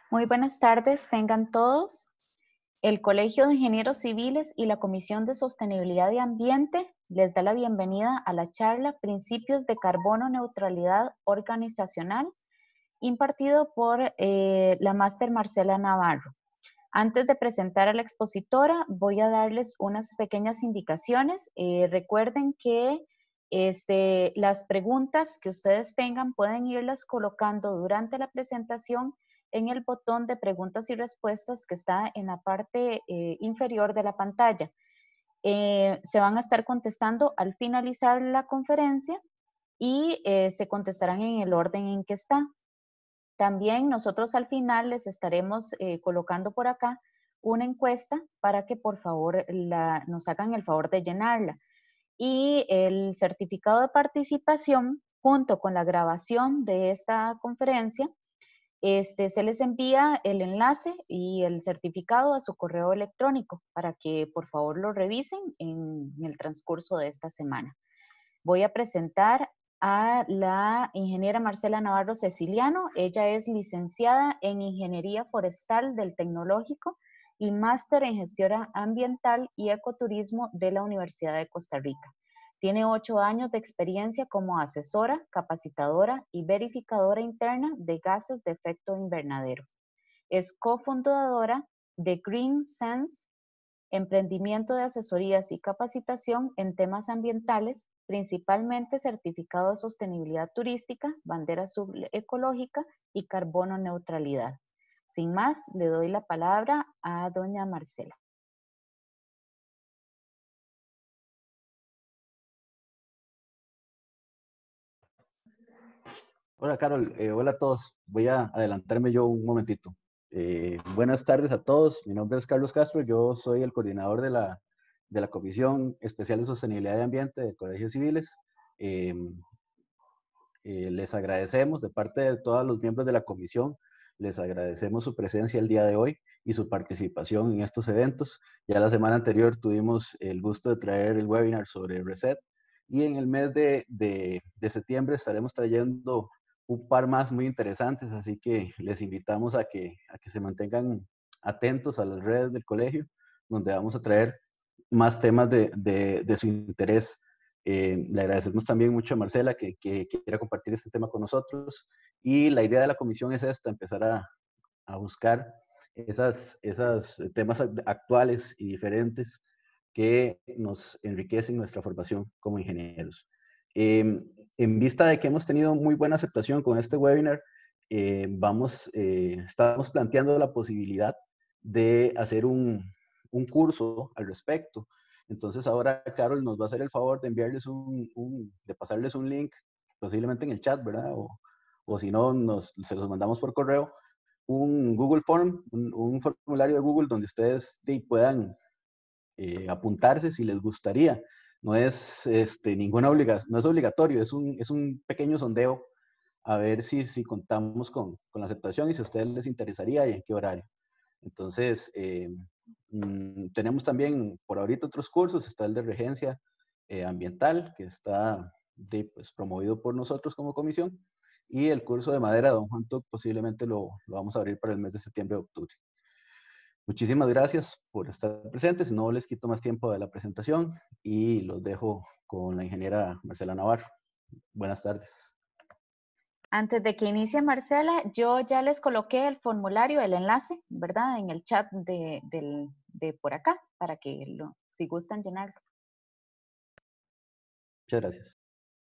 Muy buenas tardes, tengan todos. El Colegio de Ingenieros Civiles y la Comisión de Sostenibilidad y Ambiente les da la bienvenida a la charla Principios de Carbono Neutralidad Organizacional, impartido por la máster Marcela Navarro. Antes de presentar a la expositora, voy a darles unas pequeñas indicaciones. Recuerden que las preguntas que ustedes tengan pueden irlas colocando durante la presentación en el botón de preguntas y respuestas que está en la parte inferior de la pantalla. Se van a estar contestando al finalizar la conferencia y se contestarán en el orden en que está. También nosotros al final les estaremos colocando por acá una encuesta para que por favor nos hagan el favor de llenarla. Y el certificado de participación junto con la grabación de esta conferencia, se les envía el enlace y el certificado a su correo electrónico para que por favor lo revisen en el transcurso de esta semana. Voy a presentar a la ingeniera Marcela Navarro Ceciliano. Ella es licenciada en Ingeniería Forestal del Tecnológico y máster en Gestión Ambiental y Ecoturismo de la Universidad de Costa Rica. Tiene 8 años de experiencia como asesora, capacitadora y verificadora interna de gases de efecto invernadero. Es cofundadora de Green Sense, emprendimiento de asesorías y capacitación en temas ambientales, principalmente certificado de sostenibilidad turística, bandera azul ecológica y carbono neutralidad. Sin más, le doy la palabra a doña Marcela. Hola Carol, hola a todos. Voy a adelantarme yo un momentito. Buenas tardes a todos. Mi nombre es Carlos Castro. Yo soy el coordinador de la Comisión Especial de Sostenibilidad y Ambiente del Colegio de Civiles. Les agradecemos de parte de todos los miembros de la comisión, les agradecemos su presencia el día de hoy y su participación en estos eventos. Ya la semana anterior tuvimos el gusto de traer el webinar sobre Reset y en el mes de septiembre estaremos trayendo un par más muy interesantes, así que les invitamos a que se mantengan atentos a las redes del colegio, donde vamos a traer más temas de su interés. Le agradecemos también mucho a Marcela que quiera compartir este tema con nosotros y la idea de la comisión es esta, empezar a buscar esos temas actuales y diferentes que nos enriquecen nuestra formación como ingenieros. En vista de que hemos tenido muy buena aceptación con este webinar, estamos planteando la posibilidad de hacer un curso al respecto. Entonces ahora Carol nos va a hacer el favor de enviarles de pasarles un link, posiblemente en el chat, ¿verdad? O si no, se los mandamos por correo, un Google Form, un formulario de Google donde ustedes puedan apuntarse si les gustaría. No es ninguna obligación, no es obligatorio, es un pequeño sondeo a ver si contamos con la aceptación y si a ustedes les interesaría y en qué horario. Entonces, tenemos también por ahorita otros cursos, está el de regencia ambiental, que está pues, promovido por nosotros como comisión, y el curso de madera de Don Juan Tuc posiblemente lo vamos a abrir para el mes de septiembre-octubre. Muchísimas gracias por estar presentes, no les quito más tiempo de la presentación y los dejo con la ingeniera Marcela Navarro. Buenas tardes. Antes de que inicie Marcela, yo ya les coloqué el formulario, el enlace, ¿verdad? En el chat de por acá, para que si gustan llenarlo. Muchas gracias.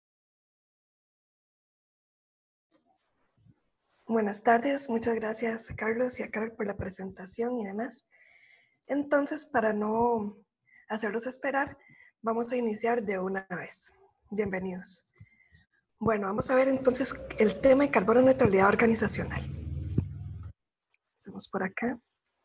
Buenas tardes, muchas gracias a Carlos y a Carol por la presentación y demás. Entonces, para no hacerlos esperar, vamos a iniciar de una vez. Bienvenidos. Bueno, vamos a ver entonces el tema de carbono neutralidad organizacional. Hacemos por acá.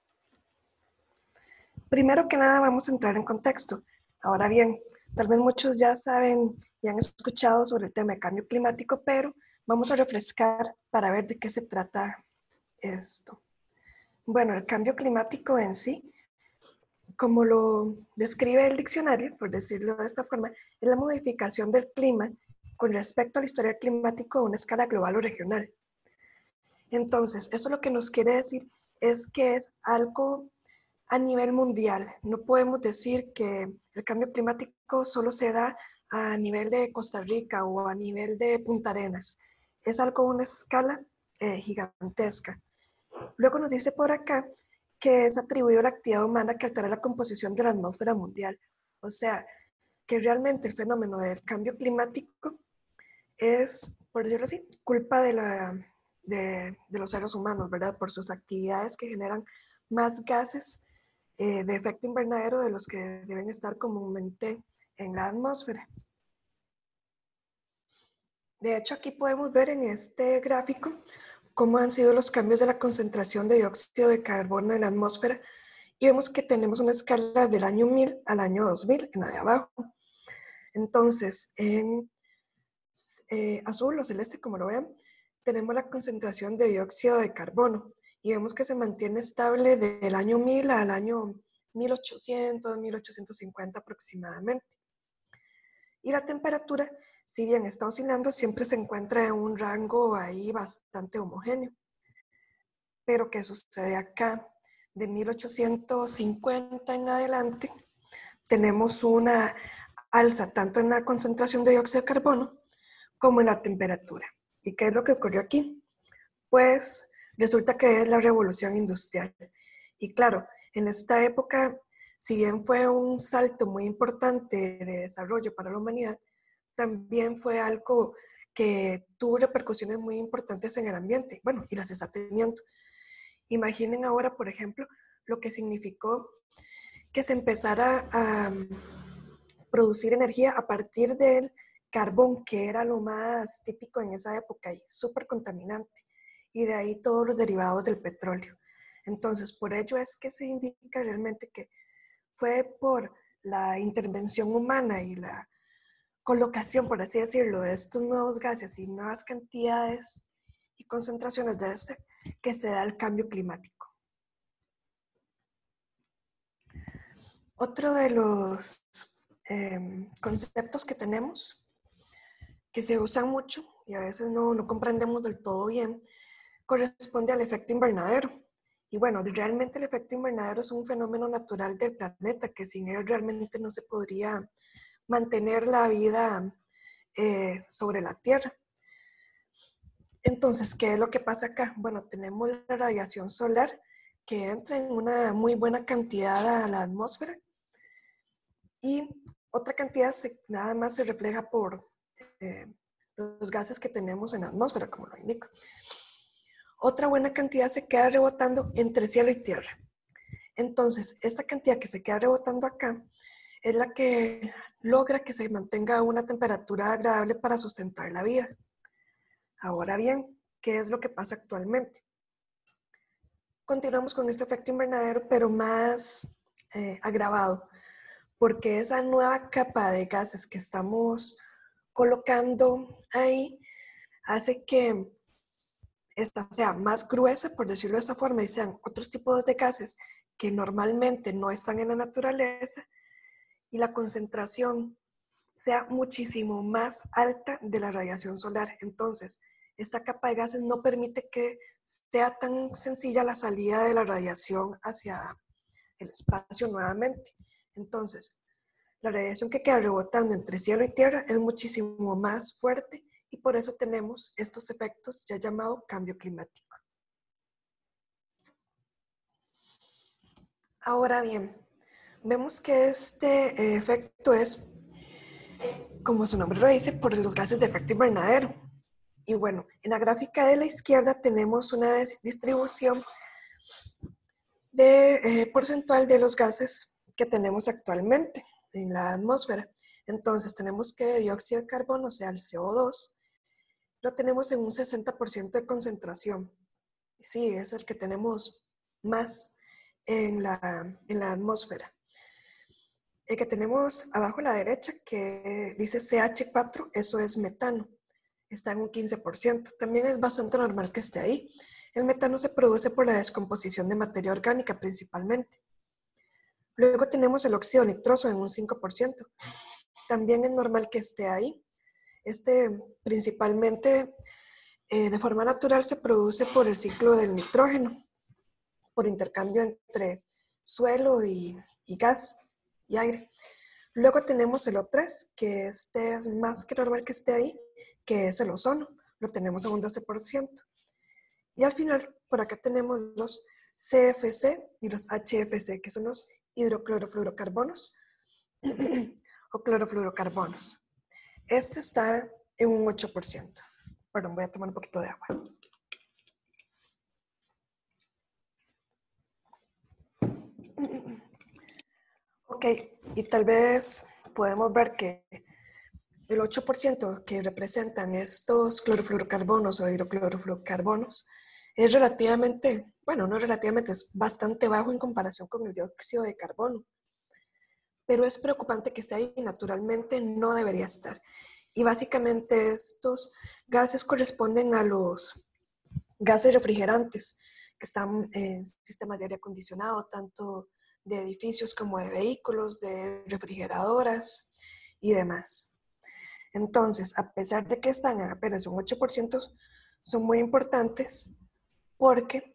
Primero que nada vamos a entrar en contexto. Ahora bien, tal vez muchos ya saben y han escuchado sobre el tema de cambio climático, pero vamos a refrescar para ver de qué se trata esto. Bueno, el cambio climático en sí, como lo describe el diccionario, por decirlo de esta forma, es la modificación del clima con respecto al historial climático a una escala global o regional. Entonces, eso lo que nos quiere decir es que es algo a nivel mundial. No podemos decir que el cambio climático solo se da a nivel de Costa Rica o a nivel de Punta Arenas. Es algo a una escala gigantesca. Luego nos dice por acá que es atribuido a la actividad humana que altera la composición de la atmósfera mundial. O sea, que realmente el fenómeno del cambio climático es, por decirlo así, culpa de los seres humanos, ¿verdad? Por sus actividades que generan más gases de efecto invernadero de los que deben estar comúnmente en la atmósfera. De hecho, aquí podemos ver en este gráfico cómo han sido los cambios de la concentración de dióxido de carbono en la atmósfera y vemos que tenemos una escala del año 1000 al año 2000 en la de abajo. Entonces, en azul o celeste, como lo vean, tenemos la concentración de dióxido de carbono y vemos que se mantiene estable del año 1000 al año 1800, 1850 aproximadamente. Y la temperatura, si bien está oscilando, siempre se encuentra en un rango ahí bastante homogéneo. Pero ¿qué sucede acá? De 1850 en adelante, tenemos una alza tanto en la concentración de dióxido de carbono como en la temperatura. ¿Y qué es lo que ocurrió aquí? Pues resulta que es la revolución industrial. Y claro, en esta época, si bien fue un salto muy importante de desarrollo para la humanidad, también fue algo que tuvo repercusiones muy importantes en el ambiente. Bueno, y las está teniendo. Imaginen ahora, por ejemplo, lo que significó que se empezara a producir energía a partir del carbón, que era lo más típico en esa época y súper contaminante, y de ahí todos los derivados del petróleo. Entonces, por ello es que se indica realmente que fue por la intervención humana y la colocación, por así decirlo, de estos nuevos gases y nuevas cantidades y concentraciones de este que se da el cambio climático. Otro de los conceptos que tenemos, que se usan mucho y a veces no comprendemos del todo bien, corresponde al efecto invernadero. Y bueno, realmente el efecto invernadero es un fenómeno natural del planeta, que sin él realmente no se podría mantener la vida sobre la Tierra. Entonces, ¿qué es lo que pasa acá? Bueno, tenemos la radiación solar que entra en una muy buena cantidad a la atmósfera y otra cantidad nada más se refleja por los gases que tenemos en la atmósfera, como lo indico. Otra buena cantidad se queda rebotando entre cielo y tierra. Entonces, esta cantidad que se queda rebotando acá es la que logra que se mantenga una temperatura agradable para sustentar la vida. Ahora bien, ¿qué es lo que pasa actualmente? Continuamos con este efecto invernadero, pero más agravado, porque esa nueva capa de gases que estamos colocando ahí hace que esta sea más gruesa, por decirlo de esta forma, y sean otros tipos de gases que normalmente no están en la naturaleza, y la concentración sea muchísimo más alta de la radiación solar. Entonces, esta capa de gases no permite que sea tan sencilla la salida de la radiación hacia el espacio nuevamente. Entonces, la radiación que queda rebotando entre cielo y tierra es muchísimo más fuerte y por eso tenemos estos efectos ya llamados cambio climático. Ahora bien, vemos que este efecto es, como su nombre lo dice, por los gases de efecto invernadero. Y bueno, en la gráfica de la izquierda tenemos una distribución porcentual de los gases que tenemos actualmente en la atmósfera. Entonces tenemos que dióxido de carbono, o sea, el CO2, lo tenemos en un 60% de concentración. Sí, es el que tenemos más en la atmósfera. El que tenemos abajo a la derecha, que dice CH4, eso es metano. Está en un 15%. También es bastante normal que esté ahí. El metano se produce por la descomposición de materia orgánica principalmente. Luego tenemos el óxido nitroso en un 5%. También es normal que esté ahí. Este principalmente De forma natural se produce por el ciclo del nitrógeno, por intercambio entre suelo y gas y aire. Luego tenemos el O3, que este es más que normal que esté ahí, que es el ozono. Lo tenemos a un 12%. Y al final, por acá tenemos los CFC y los HFC, que son los hidroclorofluorocarbonos o clorofluorocarbonos. Este está en un 8%. Perdón, voy a tomar un poquito de agua. Ok, y tal vez podemos ver que el 8% que representan estos clorofluorocarbonos o hidroclorofluorocarbonos es relativamente, bueno, no relativamente, es bastante bajo en comparación con el dióxido de carbono. Pero es preocupante que esté ahí y naturalmente no debería estar. Y básicamente estos gases corresponden a los gases refrigerantes que están en sistemas de aire acondicionado, tanto de edificios como de vehículos, de refrigeradoras y demás. Entonces, a pesar de que están en apenas un 8%, son muy importantes porque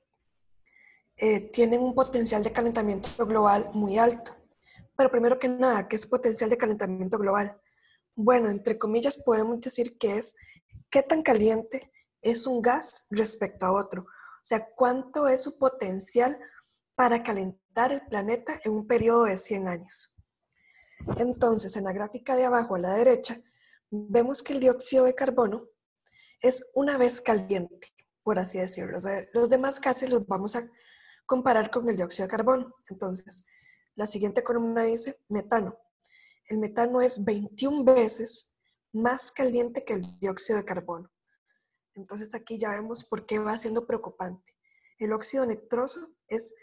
tienen un potencial de calentamiento global muy alto. Pero primero que nada, ¿qué es potencial de calentamiento global? Bueno, entre comillas podemos decir que es qué tan caliente es un gas respecto a otro. O sea, cuánto es su potencial para calentar el planeta en un periodo de 100 años. Entonces, en la gráfica de abajo a la derecha, vemos que el dióxido de carbono es una vez caliente, por así decirlo. O sea, los demás gases los vamos a comparar con el dióxido de carbono. Entonces, la siguiente columna dice metano. El metano es 21 veces más caliente que el dióxido de carbono. Entonces aquí ya vemos por qué va siendo preocupante. El óxido nitroso es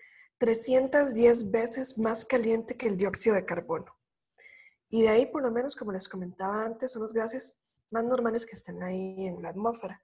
310 veces más caliente que el dióxido de carbono. Y de ahí, por lo menos, como les comentaba antes, son los gases más normales que están ahí en la atmósfera.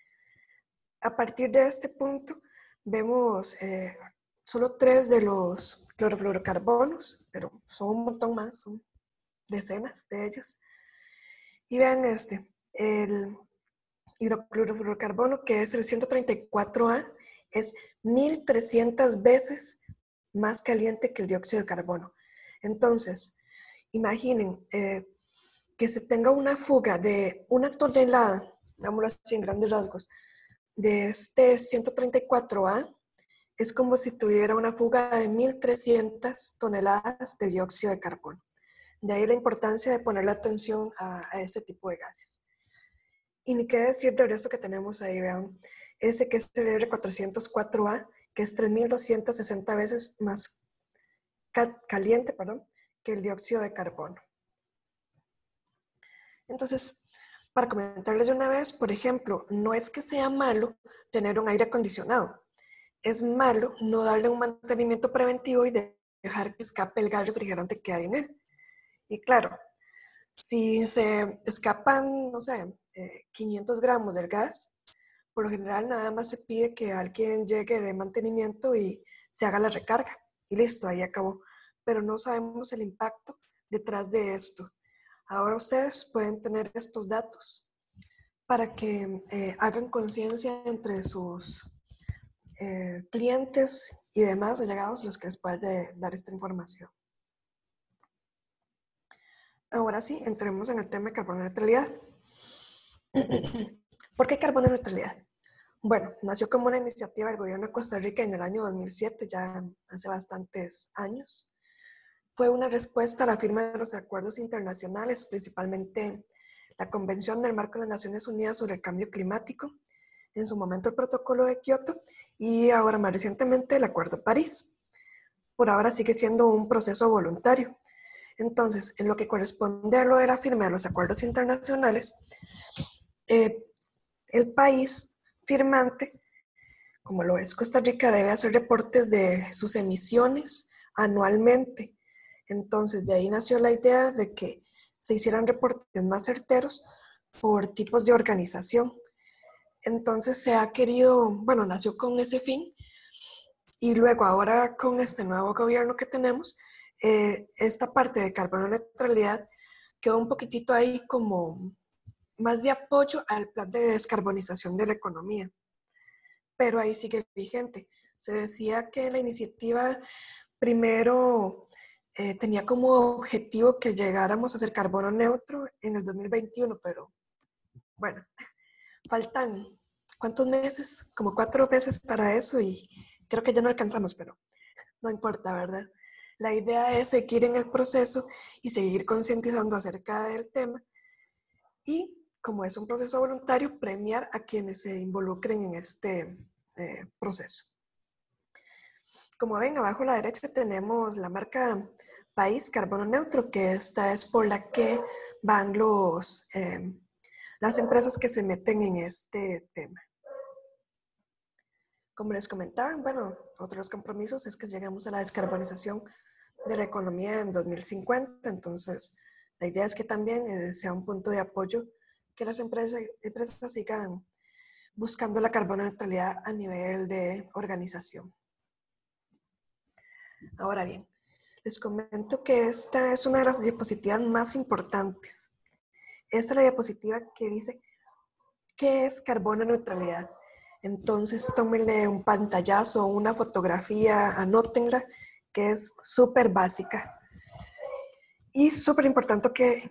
A partir de este punto, vemos solo 3 de los clorofluorocarbonos, pero son un montón más, son decenas de ellos. Y vean el hidroclorofluorocarbono, que es el 134A, es 1300 veces más caliente que el dióxido de carbono. Entonces, imaginen que se tenga una fuga de 1 tonelada, digámoslo así en grandes rasgos, de este 134A, es como si tuviera una fuga de 1300 toneladas de dióxido de carbono. De ahí la importancia de ponerle atención a este tipo de gases. Y ni qué decir del resto que tenemos ahí, vean. Ese que es el R404A, que es 3260 veces más caliente, que el dióxido de carbono. Entonces, para comentarles de una vez, por ejemplo, no es que sea malo tener un aire acondicionado. Es malo no darle un mantenimiento preventivo y dejar que escape el gas refrigerante que hay en él. Y claro, si se escapan, no sé, 500 gramos del gas, por lo general nada más se pide que alguien llegue de mantenimiento y se haga la recarga. Y listo, ahí acabó. Pero no sabemos el impacto detrás de esto. Ahora ustedes pueden tener estos datos para que hagan conciencia entre sus clientes y demás allegados los que les puede dar esta información. Ahora sí, entremos en el tema de carbono neutralidad. ¿Por qué carbono neutralidad? Bueno, nació como una iniciativa del gobierno de Costa Rica en el año 2007, ya hace bastantes años. Fue una respuesta a la firma de los acuerdos internacionales, principalmente la Convención del Marco de Naciones Unidas sobre el Cambio Climático, en su momento el Protocolo de Kioto y ahora más recientemente el Acuerdo de París. Por ahora sigue siendo un proceso voluntario. Entonces, en lo que corresponde a lo de la firma de los acuerdos internacionales, el país firmante, como lo es Costa Rica, debe hacer reportes de sus emisiones anualmente. Entonces, de ahí nació la idea de que se hicieran reportes más certeros por tipos de organización. Entonces, se ha querido, bueno, nació con ese fin y luego ahora con este nuevo gobierno que tenemos, esta parte de carbono neutralidad quedó un poquitito ahí como más de apoyo al plan de descarbonización de la economía, pero ahí sigue vigente. Se decía que la iniciativa primero tenía como objetivo que llegáramos a ser carbono neutro en el 2021, pero bueno, faltan, ¿cuántos meses? Como 4 meses para eso y creo que ya no alcanzamos, pero no importa, ¿verdad? La idea es seguir en el proceso y seguir concientizando acerca del tema y, como es un proceso voluntario, premiar a quienes se involucren en este proceso. Como ven, abajo a la derecha tenemos la marca País Carbono Neutro, que esta es por la que van las empresas que se meten en este tema. Como les comentaba, bueno, otro de los compromisos es que llegamos a la descarbonización de la economía en 2050. Entonces, la idea es que también sea un punto de apoyo que las empresas sigan buscando la carbono neutralidad a nivel de organización. Ahora bien, les comento que esta es una de las diapositivas más importantes. Esta es la diapositiva que dice ¿qué es carbono neutralidad? Entonces tómenle un pantallazo o una fotografía, anótenla, que es súper básica y súper importante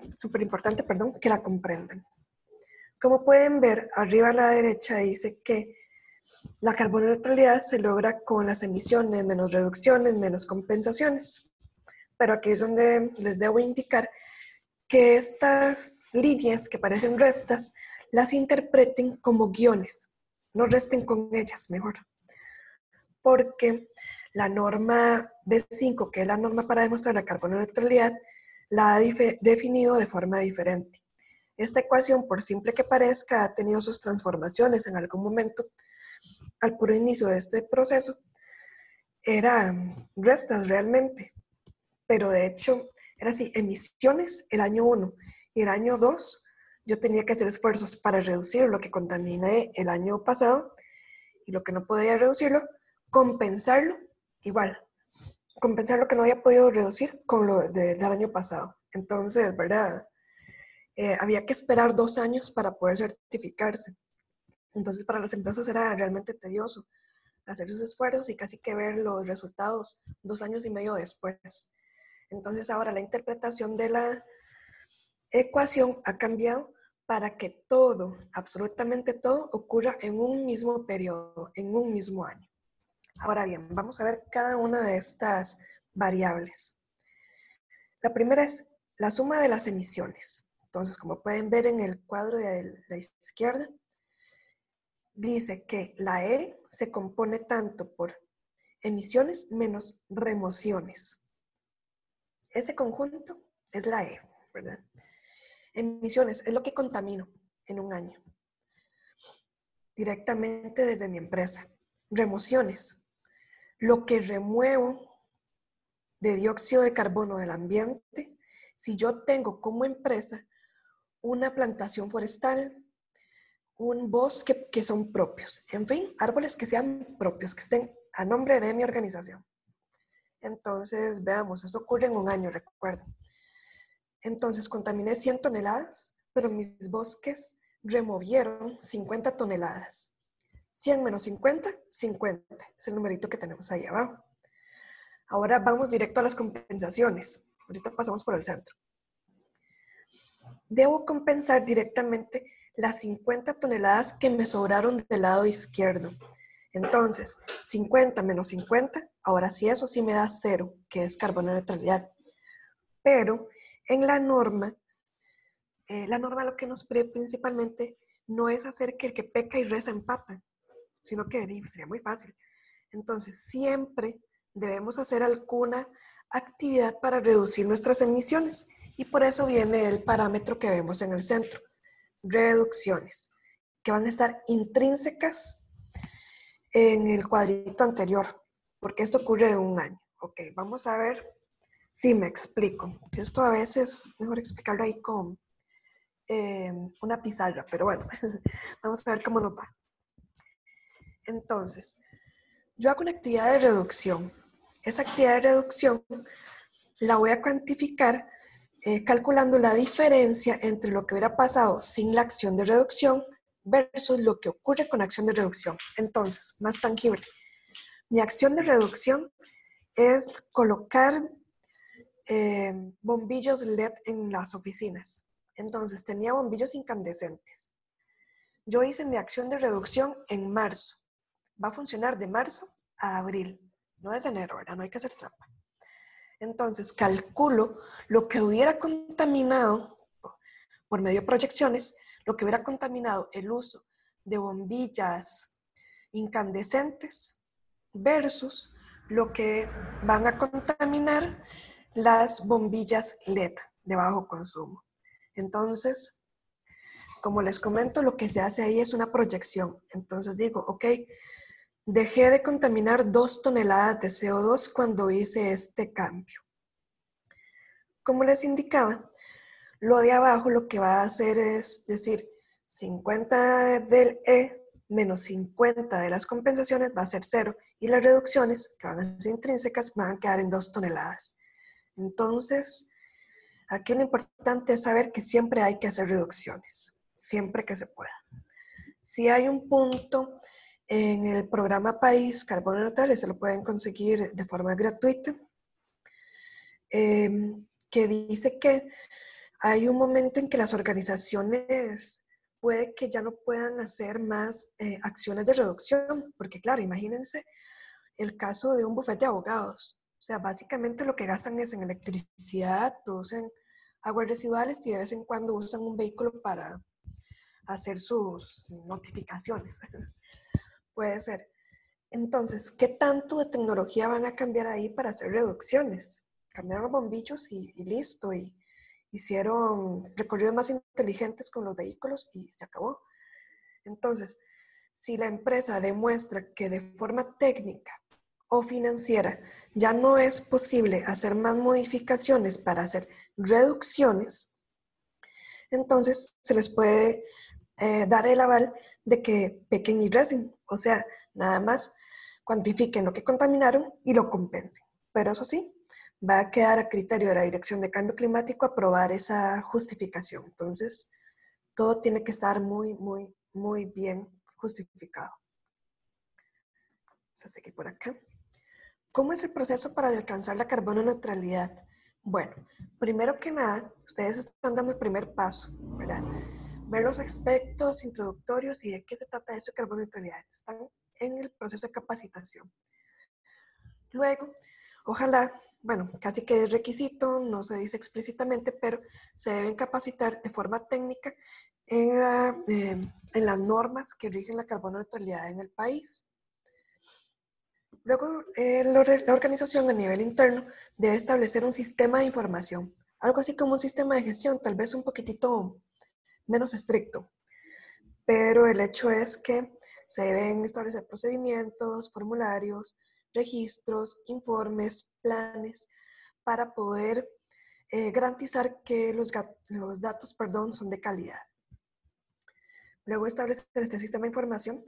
que la comprendan. Como pueden ver, arriba a la derecha dice que la carbono neutralidad se logra con las emisiones, menos reducciones, menos compensaciones. Pero aquí es donde les debo indicar que estas líneas que parecen restas las interpreten como guiones. No resten con ellas, mejor. Porque la norma B5, que es la norma para demostrar la carbono neutralidad, la ha definido de forma diferente. Esta ecuación, por simple que parezca, ha tenido sus transformaciones en algún momento. Al puro inicio de este proceso, eran restas realmente, pero de hecho era así, emisiones el año 1 y el año 2 yo tenía que hacer esfuerzos para reducir lo que contaminé el año pasado y lo que no podía reducirlo, compensarlo igual, compensar lo que no había podido reducir con lo del año pasado. Entonces, ¿verdad? Había que esperar 2 años para poder certificarse. Entonces, para las empresas era realmente tedioso hacer sus esfuerzos y casi que ver los resultados 2 años y medio después. Entonces, ahora la interpretación de la ecuación ha cambiado para que todo, absolutamente todo, ocurra en un mismo periodo, en un mismo año. Ahora bien, vamos a ver cada una de estas variables. La primera es la suma de las emisiones. Entonces, como pueden ver en el cuadro de la izquierda, dice que la E se compone tanto por emisiones menos remociones. Ese conjunto es la E, ¿verdad? Emisiones es lo que contamino en un año, directamente desde mi empresa. Remociones, lo que remuevo de dióxido de carbono del ambiente si yo tengo como empresa una plantación forestal, un bosque que son propios, en fin, árboles que sean propios, que estén a nombre de mi organización. Entonces, veamos, esto ocurre en un año, recuerdo. Entonces, contaminé 100 toneladas, pero mis bosques removieron 50 toneladas. 100 menos 50, 50. Es el numerito que tenemos ahí abajo. Ahora vamos directo a las compensaciones. Ahorita pasamos por el centro. Debo compensar directamente las 50 toneladas que me sobraron del lado izquierdo. Entonces, 50 menos 50, ahora sí eso sí me da 0, que es carbono neutralidad. Pero en la norma lo que nos pide principalmente no es hacer que el que peca y reza empata, sino que sería muy fácil. Entonces, siempre debemos hacer alguna actividad para reducir nuestras emisiones y por eso viene el parámetro que vemos en el centro, reducciones, que van a estar intrínsecas en el cuadrito anterior, porque esto ocurre en un año. Ok, vamos a ver si me explico. Esto a veces es mejor explicarlo ahí con una pizarra, pero bueno, vamos a ver cómo nos va. Entonces, yo hago una actividad de reducción. Esa actividad de reducción la voy a cuantificar calculando la diferencia entre lo que hubiera pasado sin la acción de reducción versus lo que ocurre con acción de reducción. Entonces, más tangible. Mi acción de reducción es colocar bombillos LED en las oficinas. Entonces, tenía bombillos incandescentes. Yo hice mi acción de reducción en marzo. Va a funcionar de marzo a abril, no desde enero, ¿verdad? No hay que hacer trampa. Entonces, calculo lo que hubiera contaminado, por medio de proyecciones, lo que hubiera contaminado el uso de bombillas incandescentes versus lo que van a contaminar las bombillas LED de bajo consumo. Entonces, como les comento, lo que se hace ahí es una proyección. Entonces digo, ok, dejé de contaminar 2 toneladas de CO2 cuando hice este cambio. Como les indicaba, lo de abajo lo que va a hacer es decir, 50 del E menos 50 de las compensaciones va a ser 0 y las reducciones, que van a ser intrínsecas, van a quedar en 2 toneladas. Entonces, aquí lo importante es saber que siempre hay que hacer reducciones, siempre que se pueda. Si hay un punto en el programa País Carbono Neutral, se lo pueden conseguir de forma gratuita, que dice que hay un momento en que las organizaciones puede que ya no puedan hacer más acciones de reducción, porque claro, imagínense el caso de un bufete de abogados. O sea, básicamente lo que gastan es en electricidad, producen aguas residuales y de vez en cuando usan un vehículo para hacer sus notificaciones. Puede ser. Entonces, ¿qué tanto de tecnología van a cambiar ahí para hacer reducciones? Cambiaron los bombillos y listo. Y hicieron recorridos más inteligentes con los vehículos y se acabó. Entonces, si la empresa demuestra que de forma técnica o financiera ya no es posible hacer más modificaciones para hacer reducciones, entonces se les puede dar el aval de que pequen y recen, o sea, nada más cuantifiquen lo que contaminaron y lo compensen. Pero eso sí, va a quedar a criterio de la Dirección de Cambio Climático aprobar esa justificación. Entonces, todo tiene que estar muy, muy, muy bien justificado. Vamos a seguir por acá. ¿Cómo es el proceso para alcanzar la carbono neutralidad? Bueno, primero que nada, ustedes están dando el primer paso, ¿verdad? Ver los aspectos introductorios y de qué se trata eso de carbono neutralidad. Están en el proceso de capacitación. Luego, ojalá, bueno, casi que es requisito, no se dice explícitamente, pero se deben capacitar de forma técnica en las normas que rigen la carbono neutralidad en el país. Luego, la organización a nivel interno debe establecer un sistema de información, algo así como un sistema de gestión, tal vez un poquitito menos estricto, pero el hecho es que se deben establecer procedimientos, formularios, registros, informes, planes, para poder garantizar que los datos son de calidad. Luego de establecer este sistema de información,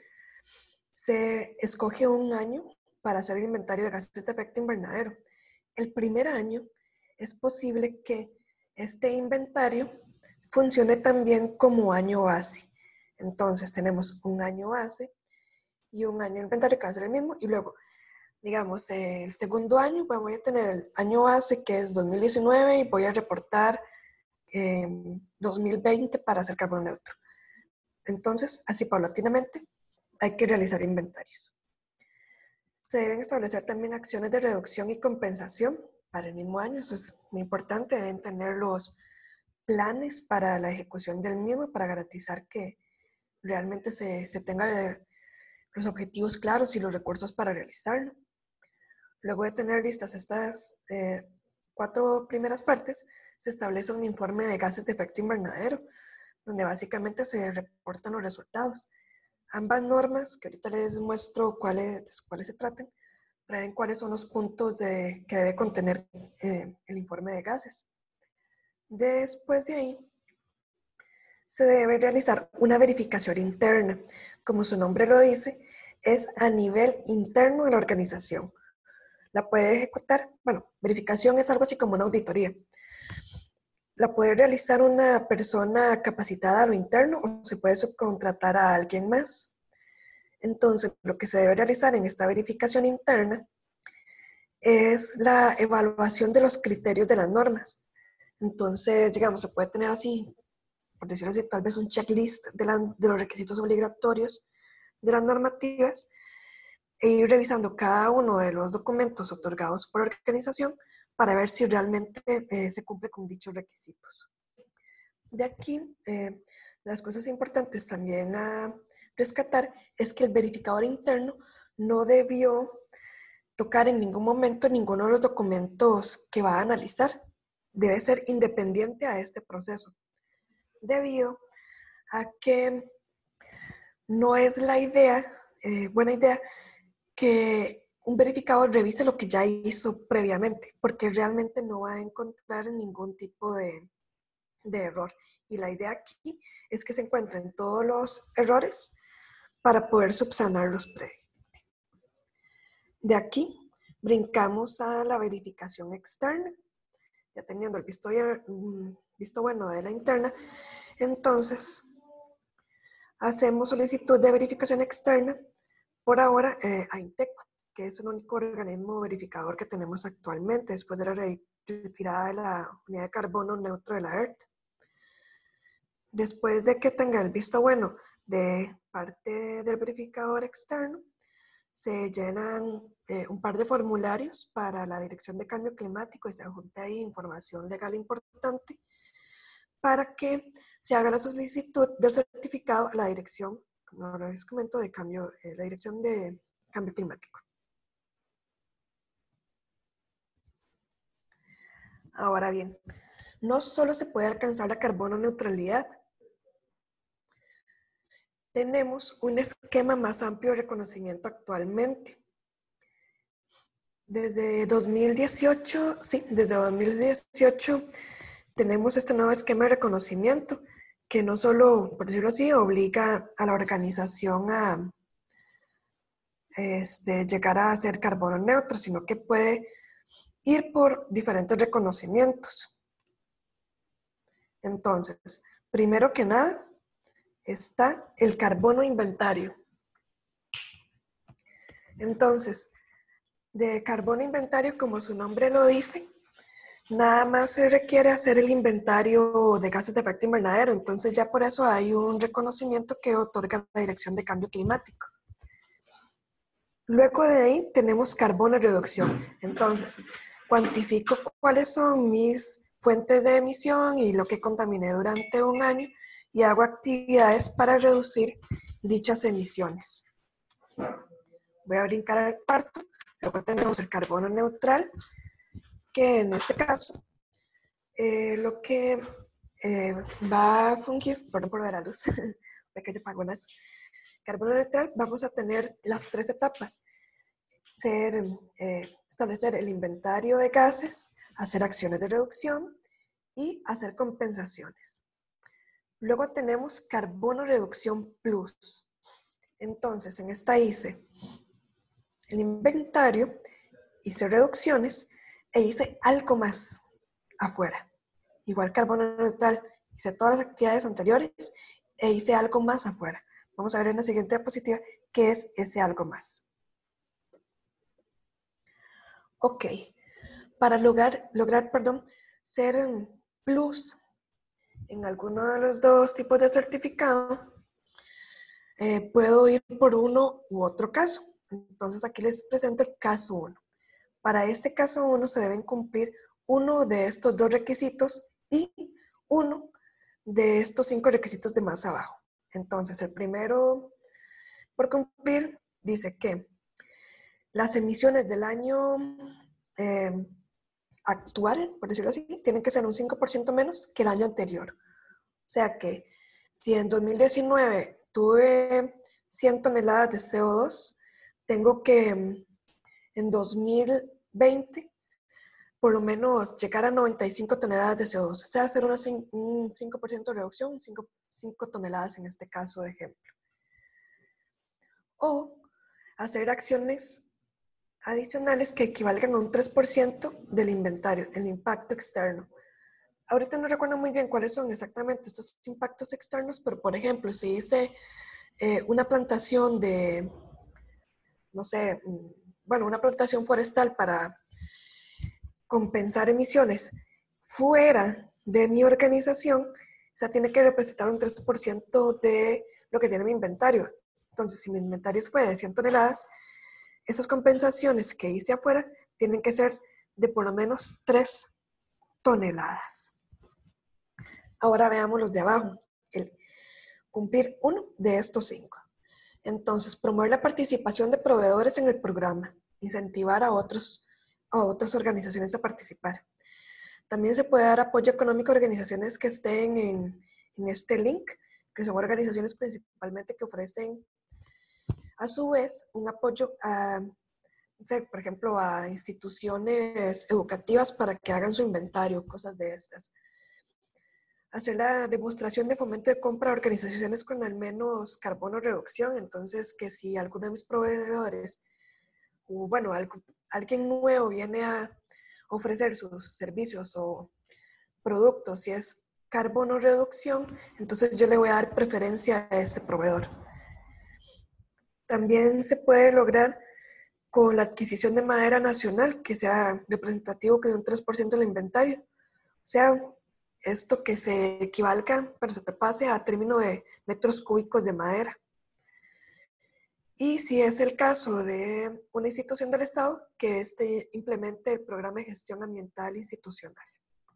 se escoge un año para hacer el inventario de gases de efecto invernadero. El primer año es posible que este inventario funcione también como año base. Entonces tenemos un año base y un año de inventario que va a ser el mismo, y luego, digamos, el segundo año pues voy a tener el año base que es 2019 y voy a reportar 2020 para hacer carbono neutro. Entonces, así paulatinamente hay que realizar inventarios. Se deben establecer también acciones de reducción y compensación para el mismo año. Eso es muy importante. Deben tener los planes para la ejecución del mismo para garantizar que realmente se tengan los objetivos claros y los recursos para realizarlo. Luego de tener listas estas 4 primeras partes, se establece un informe de gases de efecto invernadero, donde básicamente se reportan los resultados. Ambas normas, que ahorita les muestro cuáles se tratan, traen cuáles son los puntos que debe contener el informe de gases. Después de ahí, se debe realizar una verificación interna. Como su nombre lo dice, es a nivel interno de la organización. La puede ejecutar, bueno, verificación es algo así como una auditoría. la puede realizar una persona capacitada a lo interno o se puede subcontratar a alguien más. Entonces, lo que se debe realizar en esta verificación interna es la evaluación de los criterios de las normas. Entonces, digamos, se puede tener así, por decirlo así, tal vez un checklist de los requisitos obligatorios de las normativas e ir revisando cada uno de los documentos otorgados por organización para ver si realmente se cumple con dichos requisitos. De aquí, las cosas importantes también a rescatar es que el verificador interno no debió tocar en ningún momento ninguno de los documentos que va a analizar. Debe ser independiente a este proceso, debido a que no es buena idea que un verificador revise lo que ya hizo previamente, porque realmente no va a encontrar ningún tipo de error. Y la idea aquí es que se encuentren todos los errores para poder subsanarlos previamente. De aquí brincamos a la verificación externa, ya teniendo el visto bueno de la interna. Entonces, hacemos solicitud de verificación externa, por ahora, a INTECO, que es el único organismo verificador que tenemos actualmente después de la retirada de la unidad de carbono neutro de la ERT. Después de que tenga el visto bueno de parte del verificador externo, se llenan un par de formularios para la Dirección de Cambio Climático y se adjunta ahí información legal importante para que se haga la solicitud del certificado a la dirección, como les comento, de cambio, la Dirección de Cambio Climático. Ahora bien, no solo se puede alcanzar la carbono neutralidad, tenemos un esquema más amplio de reconocimiento actualmente. Desde 2018, tenemos este nuevo esquema de reconocimiento que no solo, por decirlo así, obliga a la organización a llegar a ser carbono neutro, sino que puede ir por diferentes reconocimientos. Entonces, primero que nada, está el carbono inventario. Entonces, de carbono inventario, como su nombre lo dice, nada más se requiere hacer el inventario de gases de efecto invernadero. Entonces, ya por eso hay un reconocimiento que otorga la Dirección de Cambio Climático. Luego de ahí tenemos carbono reducción. Entonces, cuantifico cuáles son mis fuentes de emisión y lo que contaminé durante un año y hago actividades para reducir dichas emisiones. Voy a brincar al cuarto. Luego tenemos el carbono neutral, que en este caso lo que va a fungir, perdón por ver la luz, pequeño apagonazo. Carbono neutral, vamos a tener las tres etapas. Establecer el inventario de gases, hacer acciones de reducción y hacer compensaciones. Luego tenemos carbono reducción plus. Entonces, en esta hice el inventario, hice reducciones e hice algo más afuera. Igual carbono neutral, hice todas las actividades anteriores e hice algo más afuera. Vamos a ver en la siguiente diapositiva qué es ese algo más. Ok, para lograr ser plus en alguno de los dos tipos de certificado, puedo ir por uno u otro caso. Entonces aquí les presento el caso 1. Para este caso 1 se deben cumplir uno de estos dos requisitos y uno de estos 5 requisitos de más abajo. Entonces el primero por cumplir dice que las emisiones del año actual, por decirlo así, tienen que ser un 5% menos que el año anterior. O sea que si en 2019 tuve 100 toneladas de CO2, tengo que en 2020 por lo menos llegar a 95 toneladas de CO2. O sea, hacer un 5% de reducción, 5 toneladas en este caso de ejemplo. O hacer acciones adicionales que equivalgan a un 3% del inventario, el impacto externo. ahorita no recuerdo muy bien cuáles son exactamente estos impactos externos, pero por ejemplo, si hice una plantación de, no sé, bueno, una plantación forestal para compensar emisiones fuera de mi organización, o sea, tiene que representar un 3% de lo que tiene mi inventario. Entonces, si mi inventario fue de 100 toneladas, esas compensaciones que hice afuera tienen que ser de por lo menos 3 toneladas. Ahora veamos los de abajo. El cumplir uno de estos 5. Entonces, promover la participación de proveedores en el programa, incentivar a otras organizaciones a participar. También se puede dar apoyo económico a organizaciones que estén en este link, que son organizaciones principalmente que ofrecen a su vez un apoyo a, no sé, por ejemplo, a instituciones educativas para que hagan su inventario, cosas de estas. Hacer la demostración de fomento de compra a organizaciones con al menos carbono reducción. Entonces, que si alguno de mis proveedores, o bueno, alguien nuevo viene a ofrecer sus servicios o productos, si es carbono reducción, entonces yo le voy a dar preferencia a este proveedor. También se puede lograr con la adquisición de madera nacional, que sea representativo que de un 3% del inventario. O sea, esto que se equivalga, pero se pase a término de metros cúbicos de madera. Y si es el caso de una institución del Estado, que éste implemente el programa de gestión ambiental institucional.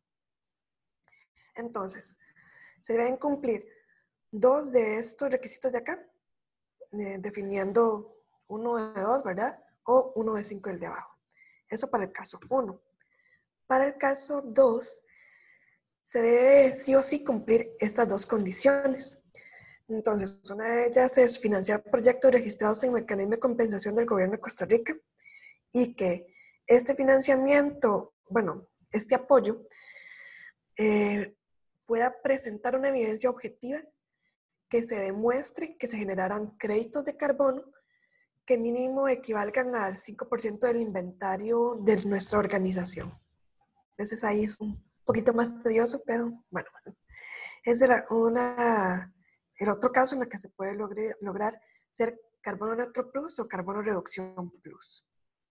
Entonces, se deben cumplir 2 de estos requisitos de acá, definiendo 1 de 2, ¿verdad? O 1 de 5 el de abajo. Eso para el caso 1. Para el caso 2, se debe sí o sí cumplir estas 2 condiciones. Entonces, una de ellas es financiar proyectos registrados en mecanismo de compensación del gobierno de Costa Rica y que este financiamiento, bueno, este apoyo, pueda presentar una evidencia objetiva que se demuestre que se generarán créditos de carbono que mínimo equivalgan al 5% del inventario de nuestra organización. Entonces ahí es un poquito más tedioso, pero bueno, es el otro caso en el que se puede lograr ser carbono neutro plus o carbono reducción plus.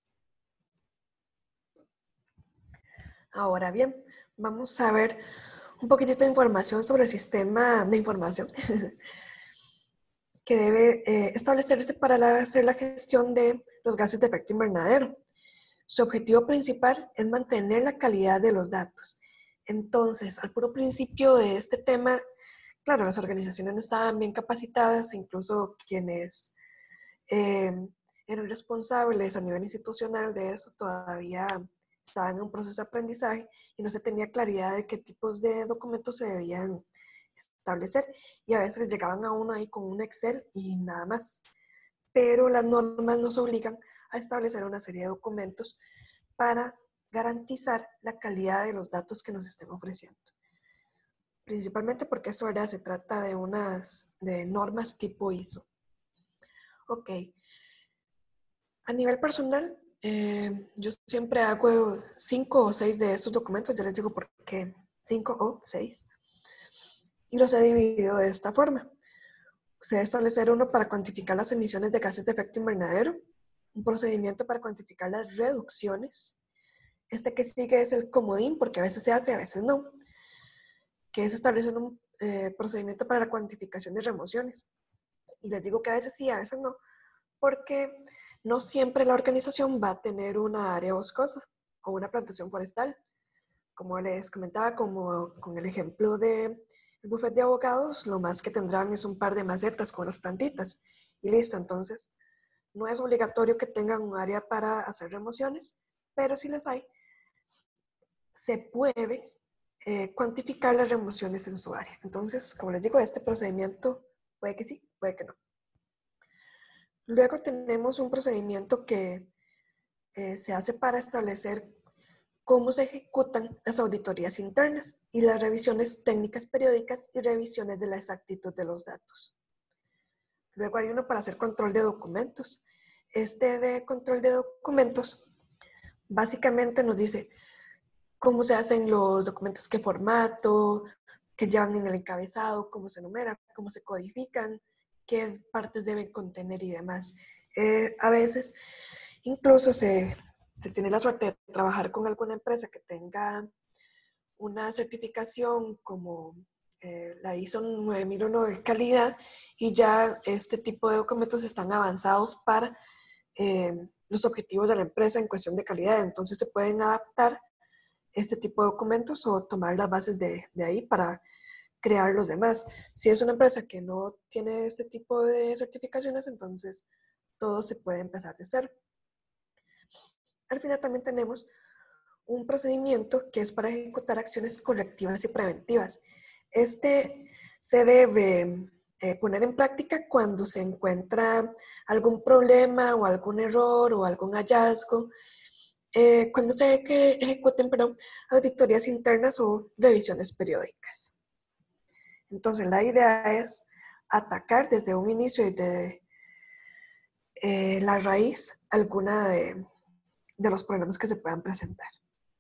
Ahora bien, vamos a ver un poquitito de información sobre el sistema de información que debe establecerse para hacer la gestión de los gases de efecto invernadero. Su objetivo principal es mantener la calidad de los datos. Entonces, al puro principio de este tema, claro, las organizaciones no estaban bien capacitadas, incluso quienes eran responsables a nivel institucional de eso todavía estaban en un proceso de aprendizaje y no se tenía claridad de qué tipos de documentos se debían establecer y a veces llegaban a uno ahí con un Excel y nada más. Pero las normas nos obligan a establecer una serie de documentos para garantizar la calidad de los datos que nos estén ofreciendo. Principalmente porque esto, ¿verdad?, se trata de normas tipo ISO. Ok. A nivel personal, yo siempre hago 5 o 6 de estos documentos, ya les digo por qué 5 o 6. Y los he dividido de esta forma. Se debe establecer uno para cuantificar las emisiones de gases de efecto invernadero, un procedimiento para cuantificar las reducciones. Este que sigue es el comodín, porque a veces se hace, a veces no, que es establecer un procedimiento para la cuantificación de remociones. Y les digo que a veces sí, a veces no, porque no siempre la organización va a tener una área boscosa o una plantación forestal. Como les comentaba, como con el ejemplo del bufete de abogados, lo más que tendrán es un par de macetas con las plantitas y listo. Entonces, no es obligatorio que tengan un área para hacer remociones, pero si les hay, se puede cuantificar las remociones en su área. Entonces, como les digo, este procedimiento puede que sí, puede que no. Luego tenemos un procedimiento que se hace para establecer cómo se ejecutan las auditorías internas y las revisiones técnicas periódicas y revisiones de la exactitud de los datos. Luego hay uno para hacer control de documentos. Este de control de documentos básicamente nos dice cómo se hacen los documentos, qué formato, qué llevan en el encabezado, cómo se numera, cómo se codifican, qué partes deben contener y demás. A veces incluso se tiene la suerte de trabajar con alguna empresa que tenga una certificación como la ISO 9001 de calidad, y ya este tipo de documentos están avanzados para los objetivos de la empresa en cuestión de calidad. Entonces se pueden adaptar este tipo de documentos o tomar las bases de ahí para crear los demás. Si es una empresa que no tiene este tipo de certificaciones, entonces todo se puede empezar de cero. Al final también tenemos un procedimiento que es para ejecutar acciones correctivas y preventivas. Este se debe poner en práctica cuando se encuentra algún problema o algún error o algún hallazgo, cuando se ejecuten auditorías internas o revisiones periódicas. Entonces, la idea es atacar desde un inicio y de la raíz alguna de los problemas que se puedan presentar.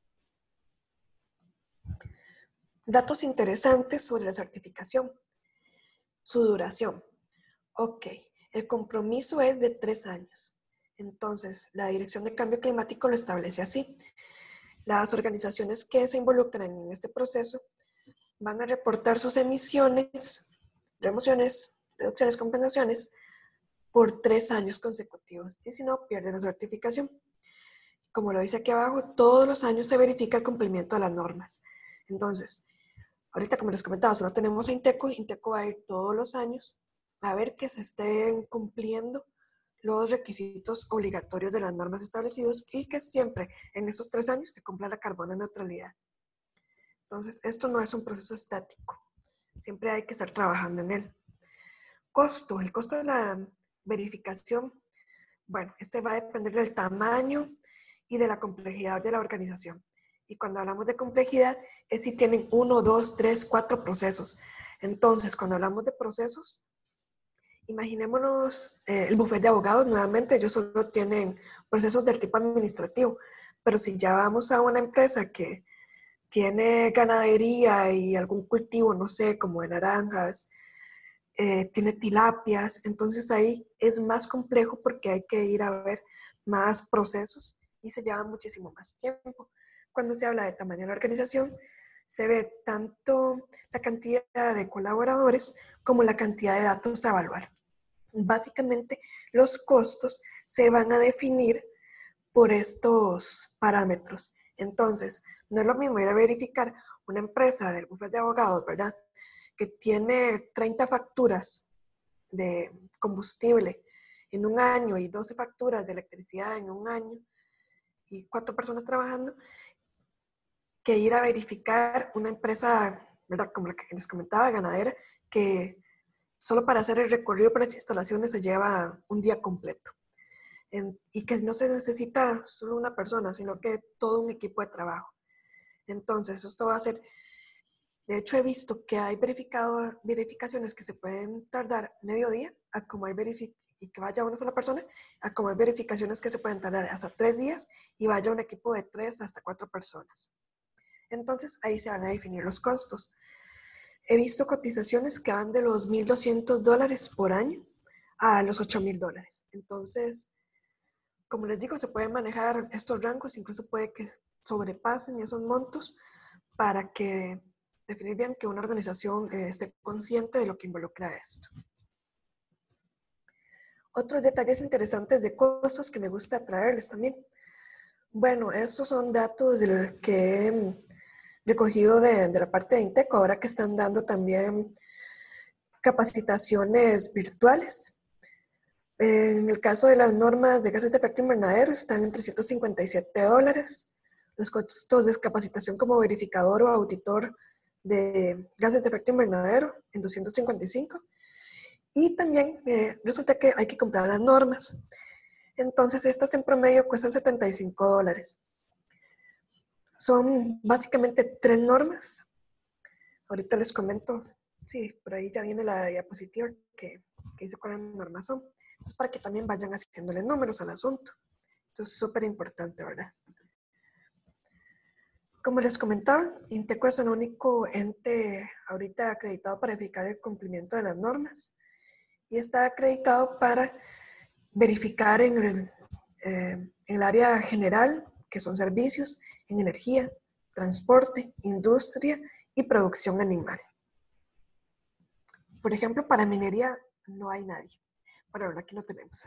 Datos interesantes sobre la certificación. Su duración. Ok, el compromiso es de 3 años. Entonces, la Dirección de Cambio Climático lo establece así. Las organizaciones que se involucran en este proceso van a reportar sus emisiones, remociones, reducciones, compensaciones por 3 años consecutivos. Y si no, pierden la certificación. Como lo dice aquí abajo, todos los años se verifica el cumplimiento de las normas. Entonces, ahorita, como les comentaba, solo tenemos a Inteco. Inteco va a ir todos los años a ver que se estén cumpliendo los requisitos obligatorios de las normas establecidos y que siempre en esos 3 años se cumpla la carbono neutralidad. Entonces, esto no es un proceso estático. Siempre hay que estar trabajando en él. Costo. El costo de la verificación, bueno, este va a depender del tamaño y de la complejidad de la organización. Y cuando hablamos de complejidad, es si tienen 1, 2, 3, 4 procesos. Entonces, cuando hablamos de procesos, imaginémonos el bufete de abogados. Nuevamente, ellos solo tienen procesos del tipo administrativo. Pero si ya vamos a una empresa que tiene ganadería y algún cultivo, no sé, como de naranjas, tiene tilapias, entonces ahí es más complejo porque hay que ir a ver más procesos y se lleva muchísimo más tiempo. Cuando se habla de tamaño de la organización, se ve tanto la cantidad de colaboradores como la cantidad de datos a evaluar. Básicamente, los costos se van a definir por estos parámetros. Entonces, no es lo mismo ir a verificar una empresa del bufete de abogados, ¿verdad?, que tiene 30 facturas de combustible en un año y 12 facturas de electricidad en un año y 4 personas trabajando, que ir a verificar una empresa, ¿verdad?, como la que les comentaba, ganadera, que solo para hacer el recorrido por las instalaciones se lleva un día completo. Y que no se necesita solo una persona, sino que todo un equipo de trabajo. Entonces, esto va a ser... De hecho, he visto que hay verificaciones que se pueden tardar medio día, a como hay y que vaya una sola persona, a como hay verificaciones que se pueden tardar hasta 3 días y vaya un equipo de 3 hasta 4 personas. Entonces, ahí se van a definir los costos. He visto cotizaciones que van de los $1,200 por año a los $8,000. Entonces, como les digo, se pueden manejar estos rangos, incluso puede que sobrepasen esos montos para que definir bien que una organización esté consciente de lo que involucra esto. Otros detalles interesantes de costos que me gusta traerles también. Bueno, estos son datos de los que he recogido de la parte de Inteco, ahora que están dando también capacitaciones virtuales. En el caso de las normas de gases de efecto invernadero están en $357. Los costos de capacitación como verificador o auditor de gases de efecto invernadero en 255. Y también resulta que hay que comprar las normas. Entonces estas en promedio cuestan $75. Son básicamente 3 normas. Ahorita les comento, sí, por ahí ya viene la diapositiva que dice cuáles normas son. Entonces, para que también vayan haciéndole números al asunto. Entonces, es súper importante, ¿verdad? Como les comentaba, INTECO es el único ente ahorita acreditado para verificar el cumplimiento de las normas y está acreditado para verificar en el área general, que son servicios, en energía, transporte, industria y producción animal. Por ejemplo, para minería no hay nadie. Pero ahora aquí lo tenemos.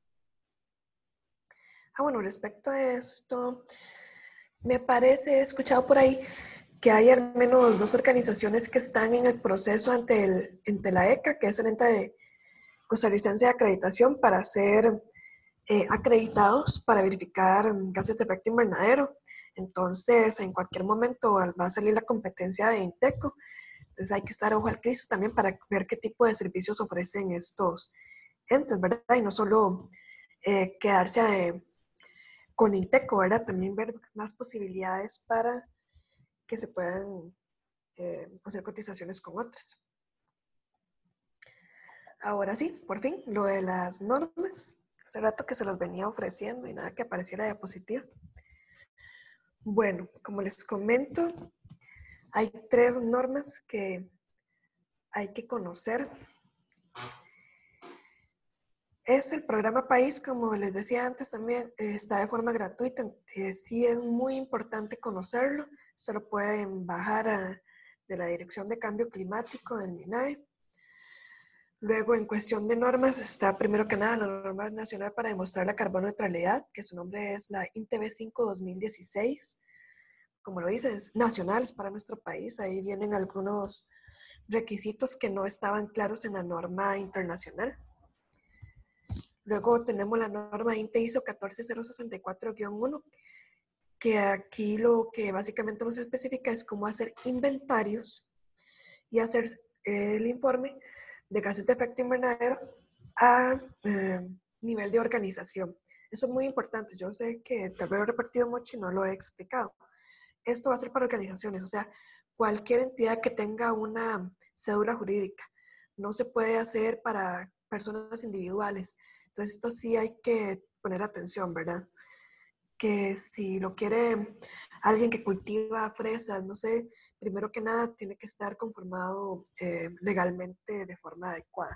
Bueno, respecto a esto, me parece, he escuchado por ahí que hay al menos 2 organizaciones que están en el proceso ante la ECA, que es el ente de costarricense de acreditación para ser acreditados para verificar gases de efecto invernadero. Entonces, en cualquier momento va a salir la competencia de INTECO. Entonces, hay que estar ojo al cristo también para ver qué tipo de servicios ofrecen estos entes, ¿verdad? Y no solo quedarse con INTECO, ¿verdad? También ver más posibilidades para que se puedan hacer cotizaciones con otras. Ahora sí, por fin, lo de las normas. Hace rato que se los venía ofreciendo y nada que apareciera diapositiva. Bueno, como les comento, hay 3 normas que hay que conocer. Es el programa País, como les decía antes, también está de forma gratuita. Sí es muy importante conocerlo. Esto lo pueden bajar de la Dirección de Cambio Climático del MINAE. Luego, en cuestión de normas, está primero que nada la norma nacional para demostrar la carbono neutralidad, que su nombre es la INTB 5-2016. Como lo dice, es nacional, es para nuestro país. Ahí vienen algunos requisitos que no estaban claros en la norma internacional. Luego tenemos la norma INTE ISO 14064-1, que aquí lo que básicamente nos especifica es cómo hacer inventarios y hacer el informe de gases de efecto invernadero a nivel de organización. Eso es muy importante. Yo sé que tal vez lo he repetido mucho y no lo he explicado. Esto va a ser para organizaciones, o sea, cualquier entidad que tenga una cédula jurídica. No se puede hacer para personas individuales. Entonces, esto sí hay que poner atención, ¿verdad? Que si lo quiere alguien que cultiva fresas, no sé, primero que nada tiene que estar conformado legalmente de forma adecuada.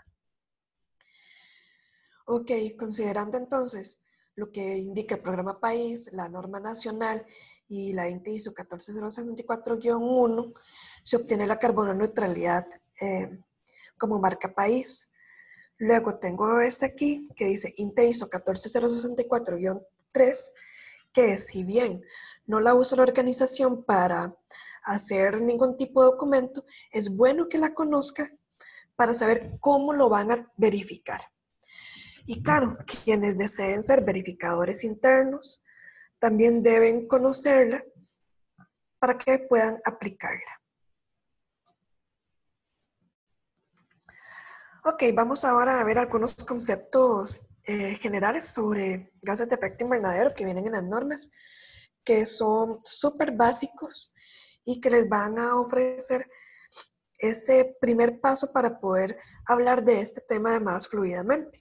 Ok, considerando entonces lo que indica el programa País, la norma nacional y la INTE ISO 14064-1, se obtiene la carbono neutralidad como marca país. Luego tengo este aquí que dice INTE ISO 14064-3, que si bien no la usa la organización para hacer ningún tipo de documento, es bueno que la conozca para saber cómo lo van a verificar. Y claro, quienes deseen ser verificadores internos también deben conocerla para que puedan aplicarla. Ok, vamos ahora a ver algunos conceptos generales sobre gases de efecto invernadero que vienen en las normas, que son súper básicos y que les van a ofrecer ese primer paso para poder hablar de este tema más fluidamente.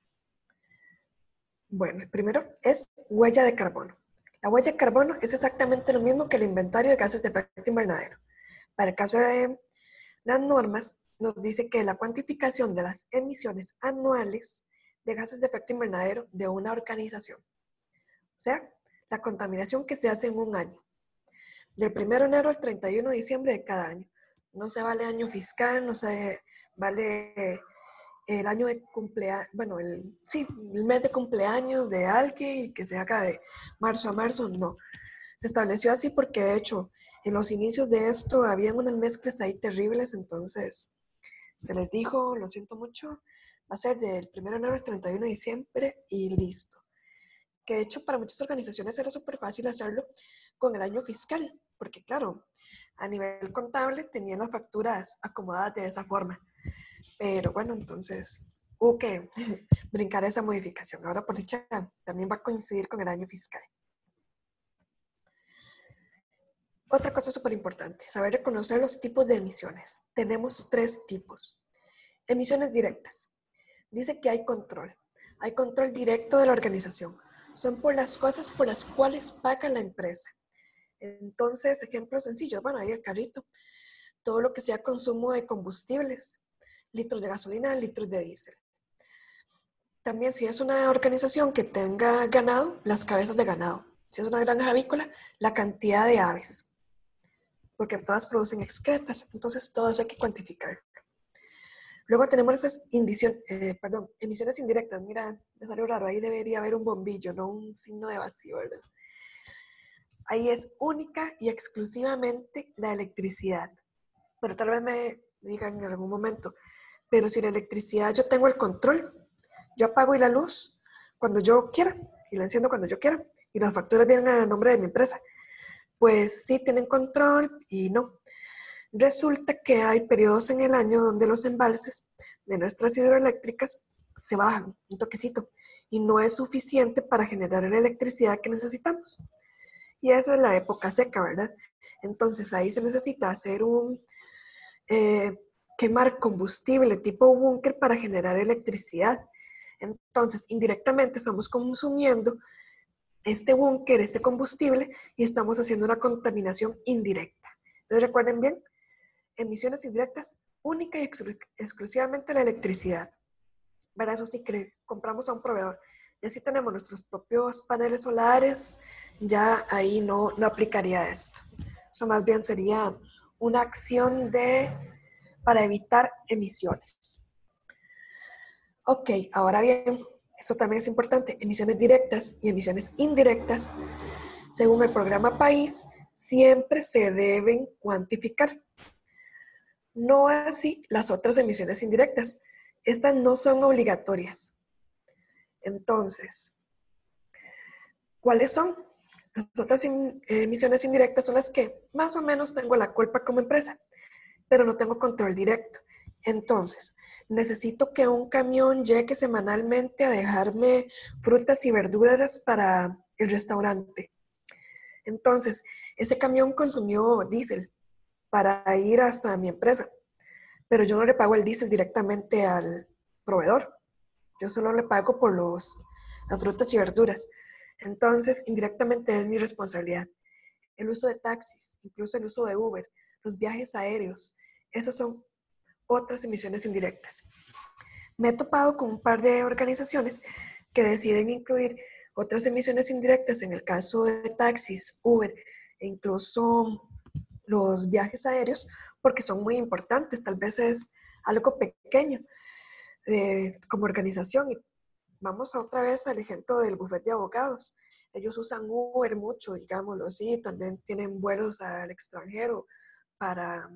Bueno, el primero es huella de carbono. La huella de carbono es exactamente lo mismo que el inventario de gases de efecto invernadero. Para el caso de las normas, nos dice que la cuantificación de las emisiones anuales de gases de efecto invernadero de una organización. O sea, la contaminación que se hace en un año. Del 1 de enero al 31 de diciembre de cada año. No se vale año fiscal, no se vale el año de cumpleaños, bueno, el mes de cumpleaños de alguien y que se haga de marzo a marzo, no. Se estableció así porque de hecho en los inicios de esto habían unas mezclas ahí terribles, entonces se les dijo, lo siento mucho, va a ser del 1 de enero al 31 de diciembre y listo. Que de hecho para muchas organizaciones era súper fácil hacerlo con el año fiscal, porque claro, a nivel contable tenían las facturas acomodadas de esa forma. Pero bueno, entonces hubo que brincar esa modificación. Ahora por dicha también va a coincidir con el año fiscal. Otra cosa súper importante, saber reconocer los tipos de emisiones. Tenemos 3 tipos. Emisiones directas. Dice que hay control. Hay control directo de la organización. Son por las cosas por las cuales paga la empresa. Entonces, ejemplos sencillos, bueno, ahí el carrito, todo lo que sea consumo de combustibles, litros de gasolina, litros de diésel. También si es una organización que tenga ganado, las cabezas de ganado. Si es una granja avícola, la cantidad de aves, porque todas producen excretas, entonces todo eso hay que cuantificar. Luego tenemos esas emisiones indirectas. Mira, me salió raro, ahí debería haber un bombillo, no un signo de vacío, ¿verdad? Ahí es única y exclusivamente la electricidad. Pero tal vez me digan en algún momento, pero si la electricidad yo tengo el control, yo apago la luz cuando yo quiera y la enciendo cuando yo quiera y las facturas vienen a nombre de mi empresa. Pues sí tienen control y no. Resulta que hay periodos en el año donde los embalses de nuestras hidroeléctricas se bajan un toquecito y no es suficiente para generar la electricidad que necesitamos. Y esa es la época seca, ¿verdad? Entonces ahí se necesita hacer quemar combustible tipo búnker para generar electricidad. Entonces, indirectamente estamos consumiendo este búnker, este combustible, y estamos haciendo una contaminación indirecta. Entonces, recuerden bien, emisiones indirectas, única y exclusivamente la electricidad. Para eso sí que compramos a un proveedor. Y así tenemos nuestros propios paneles solares, ya ahí no aplicaría esto. Eso más bien sería una acción para evitar emisiones. Ok, ahora bien, esto también es importante, emisiones directas y emisiones indirectas, según el programa País, siempre se deben cuantificar. No así las otras emisiones indirectas. Estas no son obligatorias. Entonces, ¿cuáles son? Las otras emisiones indirectas son las que más o menos tengo la culpa como empresa, pero no tengo control directo. Entonces, necesito que un camión llegue semanalmente a dejarme frutas y verduras para el restaurante. Entonces, ese camión consumió diésel para ir hasta mi empresa, pero yo no le pago el diésel directamente al proveedor. Yo solo le pago por las frutas y verduras. Entonces, indirectamente es mi responsabilidad. El uso de taxis, incluso el uso de Uber, los viajes aéreos, esos son otras emisiones indirectas. Me he topado con un par de organizaciones que deciden incluir otras emisiones indirectas en el caso de taxis, Uber e incluso los viajes aéreos porque son muy importantes. Tal vez es algo pequeño como organización. Y vamos otra vez al ejemplo del bufete de abogados. Ellos usan Uber mucho, digámoslo así. También tienen vuelos al extranjero para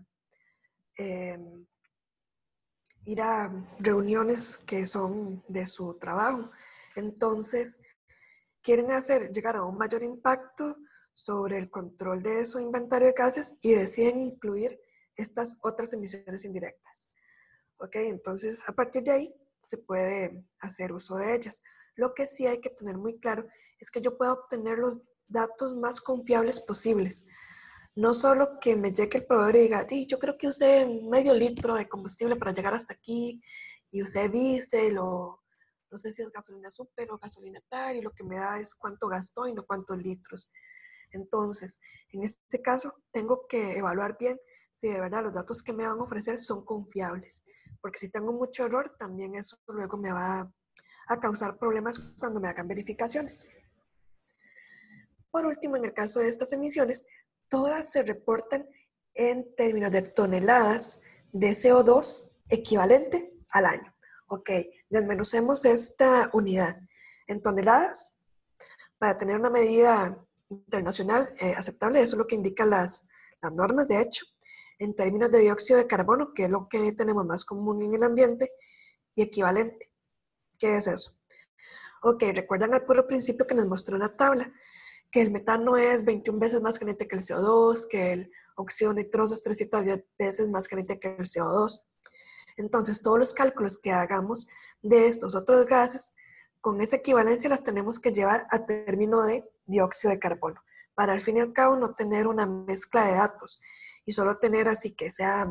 ir a reuniones que son de su trabajo. Entonces, quieren llegar a un mayor impacto sobre el control de su inventario de gases y deciden incluir estas otras emisiones indirectas. ¿Ok? Entonces, a partir de ahí, se puede hacer uso de ellas. Lo que sí hay que tener muy claro es que yo puedo obtener los datos más confiables posibles. No solo que me llegue el proveedor y diga, yo creo que usé medio litro de combustible para llegar hasta aquí y usé diésel o no sé si es gasolina súper o gasolina tal y lo que me da es cuánto gastó y no cuántos litros. Entonces, en este caso, tengo que evaluar bien si de verdad los datos que me van a ofrecer son confiables. Porque si tengo mucho error, también eso luego me va a causar problemas cuando me hagan verificaciones. Por último, en el caso de estas emisiones, todas se reportan en términos de toneladas de CO2 equivalente al año. Ok, desmenucemos esta unidad en toneladas para tener una medida internacional aceptable. Eso es lo que indican las normas, de hecho, en términos de dióxido de carbono, que es lo que tenemos más común en el ambiente, y equivalente. ¿Qué es eso? Ok, recuerdan al puro principio que nos mostró una tabla, que el metano es 21 veces más caliente que el CO2, que el óxido nitroso es 310 veces más caliente que el CO2. Entonces, todos los cálculos que hagamos de estos otros gases, con esa equivalencia las tenemos que llevar a término de dióxido de carbono, para al fin y al cabo no tener una mezcla de datos y solo tener así que sea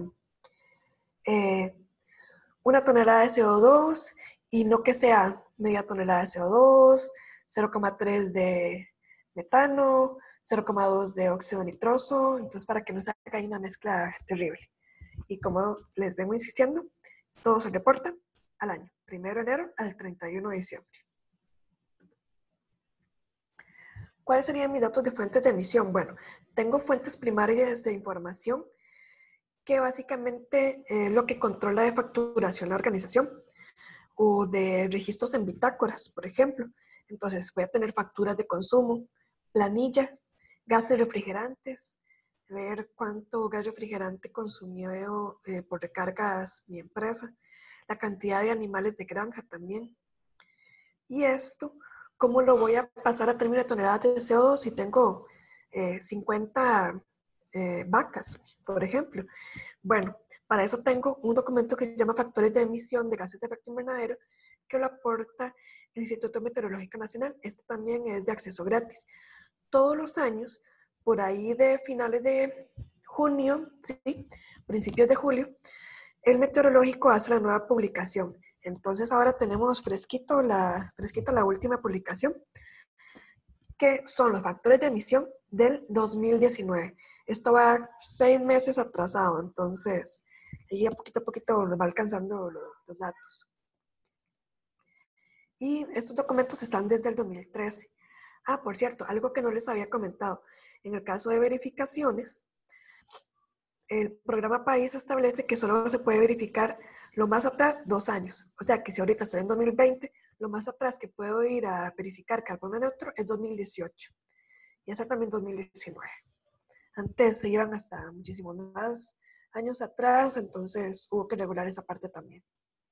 una tonelada de CO2 y no que sea media tonelada de CO2, 0,3 de metano, 0,2 de óxido nitroso, entonces para que no se haga ahí una mezcla terrible. Y como les vengo insistiendo, todo se reporta al año, 1 de enero al 31 de diciembre. ¿Cuáles serían mis datos de fuentes de emisión? Bueno, tengo fuentes primarias de información que básicamente es lo que controla de facturación la organización o de registros en bitácoras, por ejemplo. Entonces voy a tener facturas de consumo, planilla, gases refrigerantes, ver cuánto gas refrigerante consumió por recargas mi empresa, la cantidad de animales de granja también. Y esto, ¿cómo lo voy a pasar a términos de toneladas de CO2 si tengo 50 vacas, por ejemplo? Bueno, para eso tengo un documento que se llama Factores de Emisión de Gases de Efecto Invernadero, que lo aporta el Instituto Meteorológico Nacional. Este también es de acceso gratis. Todos los años, por ahí de finales de junio, ¿sí?, principios de julio, el meteorológico hace la nueva publicación. Entonces ahora tenemos fresquita la última publicación, que son los factores de emisión del 2019. Esto va 6 meses atrasado, entonces ahí poquito a poquito nos va alcanzando los datos. Y estos documentos están desde el 2013. Ah, por cierto, algo que no les había comentado. En el caso de verificaciones, el programa País establece que solo se puede verificar lo más atrás 2 años. O sea que si ahorita estoy en 2020, lo más atrás que puedo ir a verificar carbono neutro es 2018. Y eso también 2019. Antes se iban hasta muchísimos más años atrás, entonces hubo que regular esa parte también.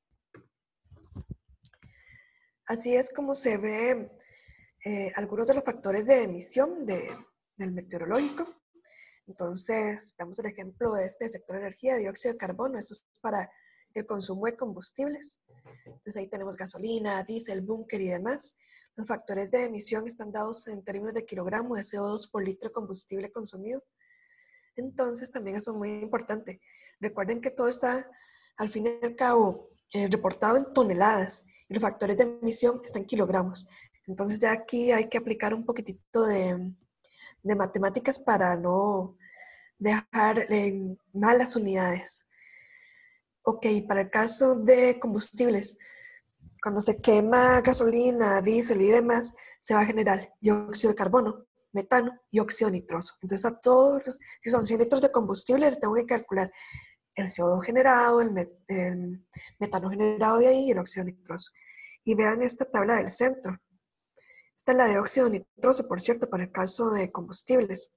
Así es como se ve algunos de los factores de emisión del meteorológico. Entonces, veamos el ejemplo de este sector energía, dióxido de carbono. Esto es para el consumo de combustibles. Entonces, ahí tenemos gasolina, diésel, búnker y demás. Los factores de emisión están dados en términos de kilogramo de CO2 por litro de combustible consumido. Entonces, también eso es muy importante. Recuerden que todo está, al fin y al cabo, reportado en toneladas y los factores de emisión están en kilogramos. Entonces, ya aquí hay que aplicar un poquitito de matemáticas para no dejar en malas unidades. Ok, para el caso de combustibles, cuando se quema gasolina, diésel y demás, se va a generar dióxido de carbono, metano y óxido nitroso. Entonces, a todos, si son 100 litros de combustible, le tengo que calcular el CO2 generado, el metano generado de ahí y el óxido nitroso. Y vean esta tabla del centro. Esta es la de óxido nitroso, por cierto, para el caso de combustibles.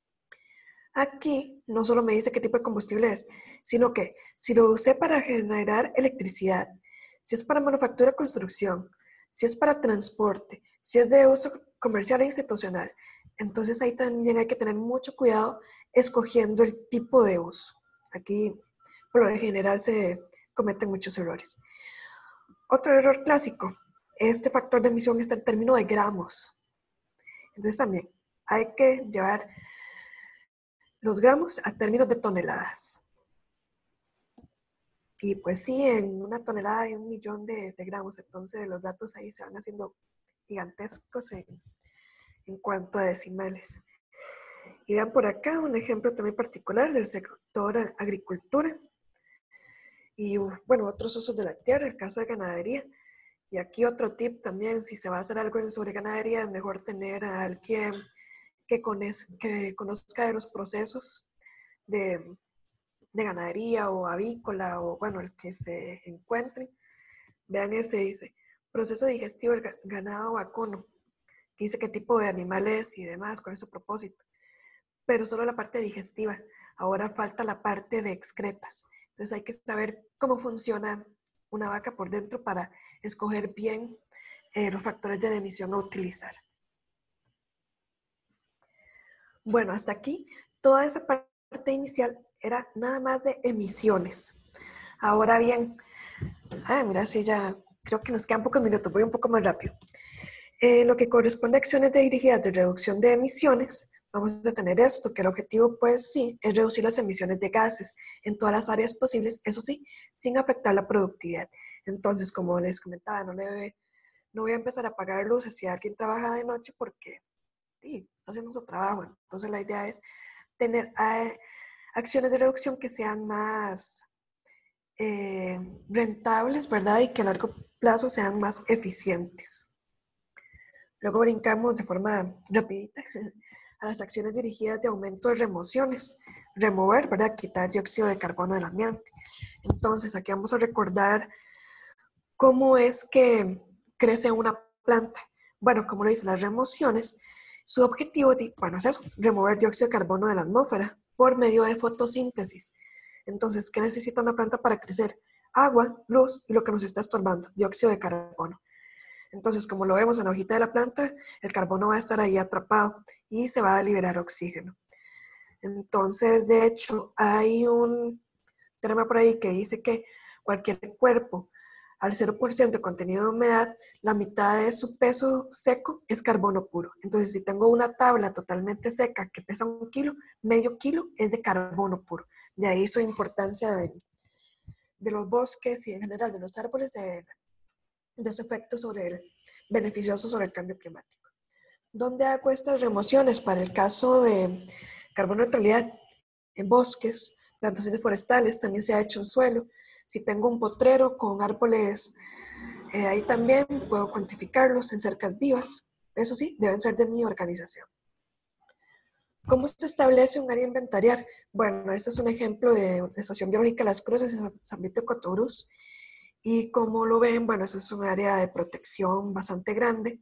Aquí no solo me dice qué tipo de combustible es, sino que si lo usé para generar electricidad, si es para manufactura o construcción, si es para transporte, si es de uso comercial e institucional, entonces ahí también hay que tener mucho cuidado escogiendo el tipo de uso. Aquí, por lo general, se cometen muchos errores. Otro error clásico, este factor de emisión está en términos de gramos. Entonces también hay que llevar los gramos a términos de toneladas. Y pues sí, en una tonelada hay 1.000.000 de gramos, entonces los datos ahí se van haciendo gigantescos en cuanto a decimales. Y vean por acá un ejemplo también particular del sector agricultura y bueno, otros usos de la tierra, el caso de ganadería. Y aquí otro tip también, si se va a hacer algo sobre ganadería, es mejor tener a alguien que conozca de los procesos de ganadería o avícola o bueno, el que se encuentre. Vean este, dice, proceso digestivo del ganado vacuno, que dice qué tipo de animales y demás, cuál es su propósito. Pero solo la parte digestiva. Ahora falta la parte de excretas. Entonces hay que saber cómo funciona una vaca por dentro para escoger bien los factores de emisión a utilizar. Bueno, hasta aquí, toda esa parte inicial era nada más de emisiones. Ahora bien, mira, sí, ya creo que nos quedan pocos minutos, voy un poco más rápido. Lo que corresponde a acciones dirigidas de reducción de emisiones, vamos a tener esto, que el objetivo, pues sí, es reducir las emisiones de gases en todas las áreas posibles, eso sí, sin afectar la productividad. Entonces, como les comentaba, no voy a empezar a apagar luces si alguien trabaja de noche porque sí, está haciendo su trabajo. Entonces la idea es tener acciones de reducción que sean más rentables, ¿verdad? Y que a largo plazo sean más eficientes. Luego brincamos de forma rapidita a las acciones dirigidas de aumento de remociones. Remover, ¿verdad? Quitar dióxido de carbono del ambiente. Entonces, aquí vamos a recordar cómo es que crece una planta. Bueno, como lo dicen las remociones, su objetivo, bueno, es eso, remover dióxido de carbono de la atmósfera por medio de fotosíntesis. Entonces, ¿qué necesita una planta para crecer? Agua, luz y lo que nos está estorbando, dióxido de carbono. Entonces, como lo vemos en la hojita de la planta, el carbono va a estar ahí atrapado y se va a liberar oxígeno. Entonces, de hecho, hay un tema por ahí que dice que cualquier cuerpo al 0% de contenido de humedad, la mitad de su peso seco es carbono puro. Entonces, si tengo una tabla totalmente seca que pesa 1 kilo, medio kilo es de carbono puro. De ahí su importancia de los bosques y en general de los árboles, de su efecto beneficioso sobre el cambio climático. ¿Dónde hago estas remociones? Para el caso de carbono neutralidad en bosques, plantaciones forestales, también se ha hecho en suelo. Si tengo un potrero con árboles, ahí también puedo cuantificarlos en cercas vivas. Eso sí, deben ser de mi organización. ¿Cómo se establece un área inventariar? Bueno, este es un ejemplo de la Estación Biológica Las Cruces en San Vito de Cotobruz. Y como lo ven, bueno, eso es un área de protección bastante grande.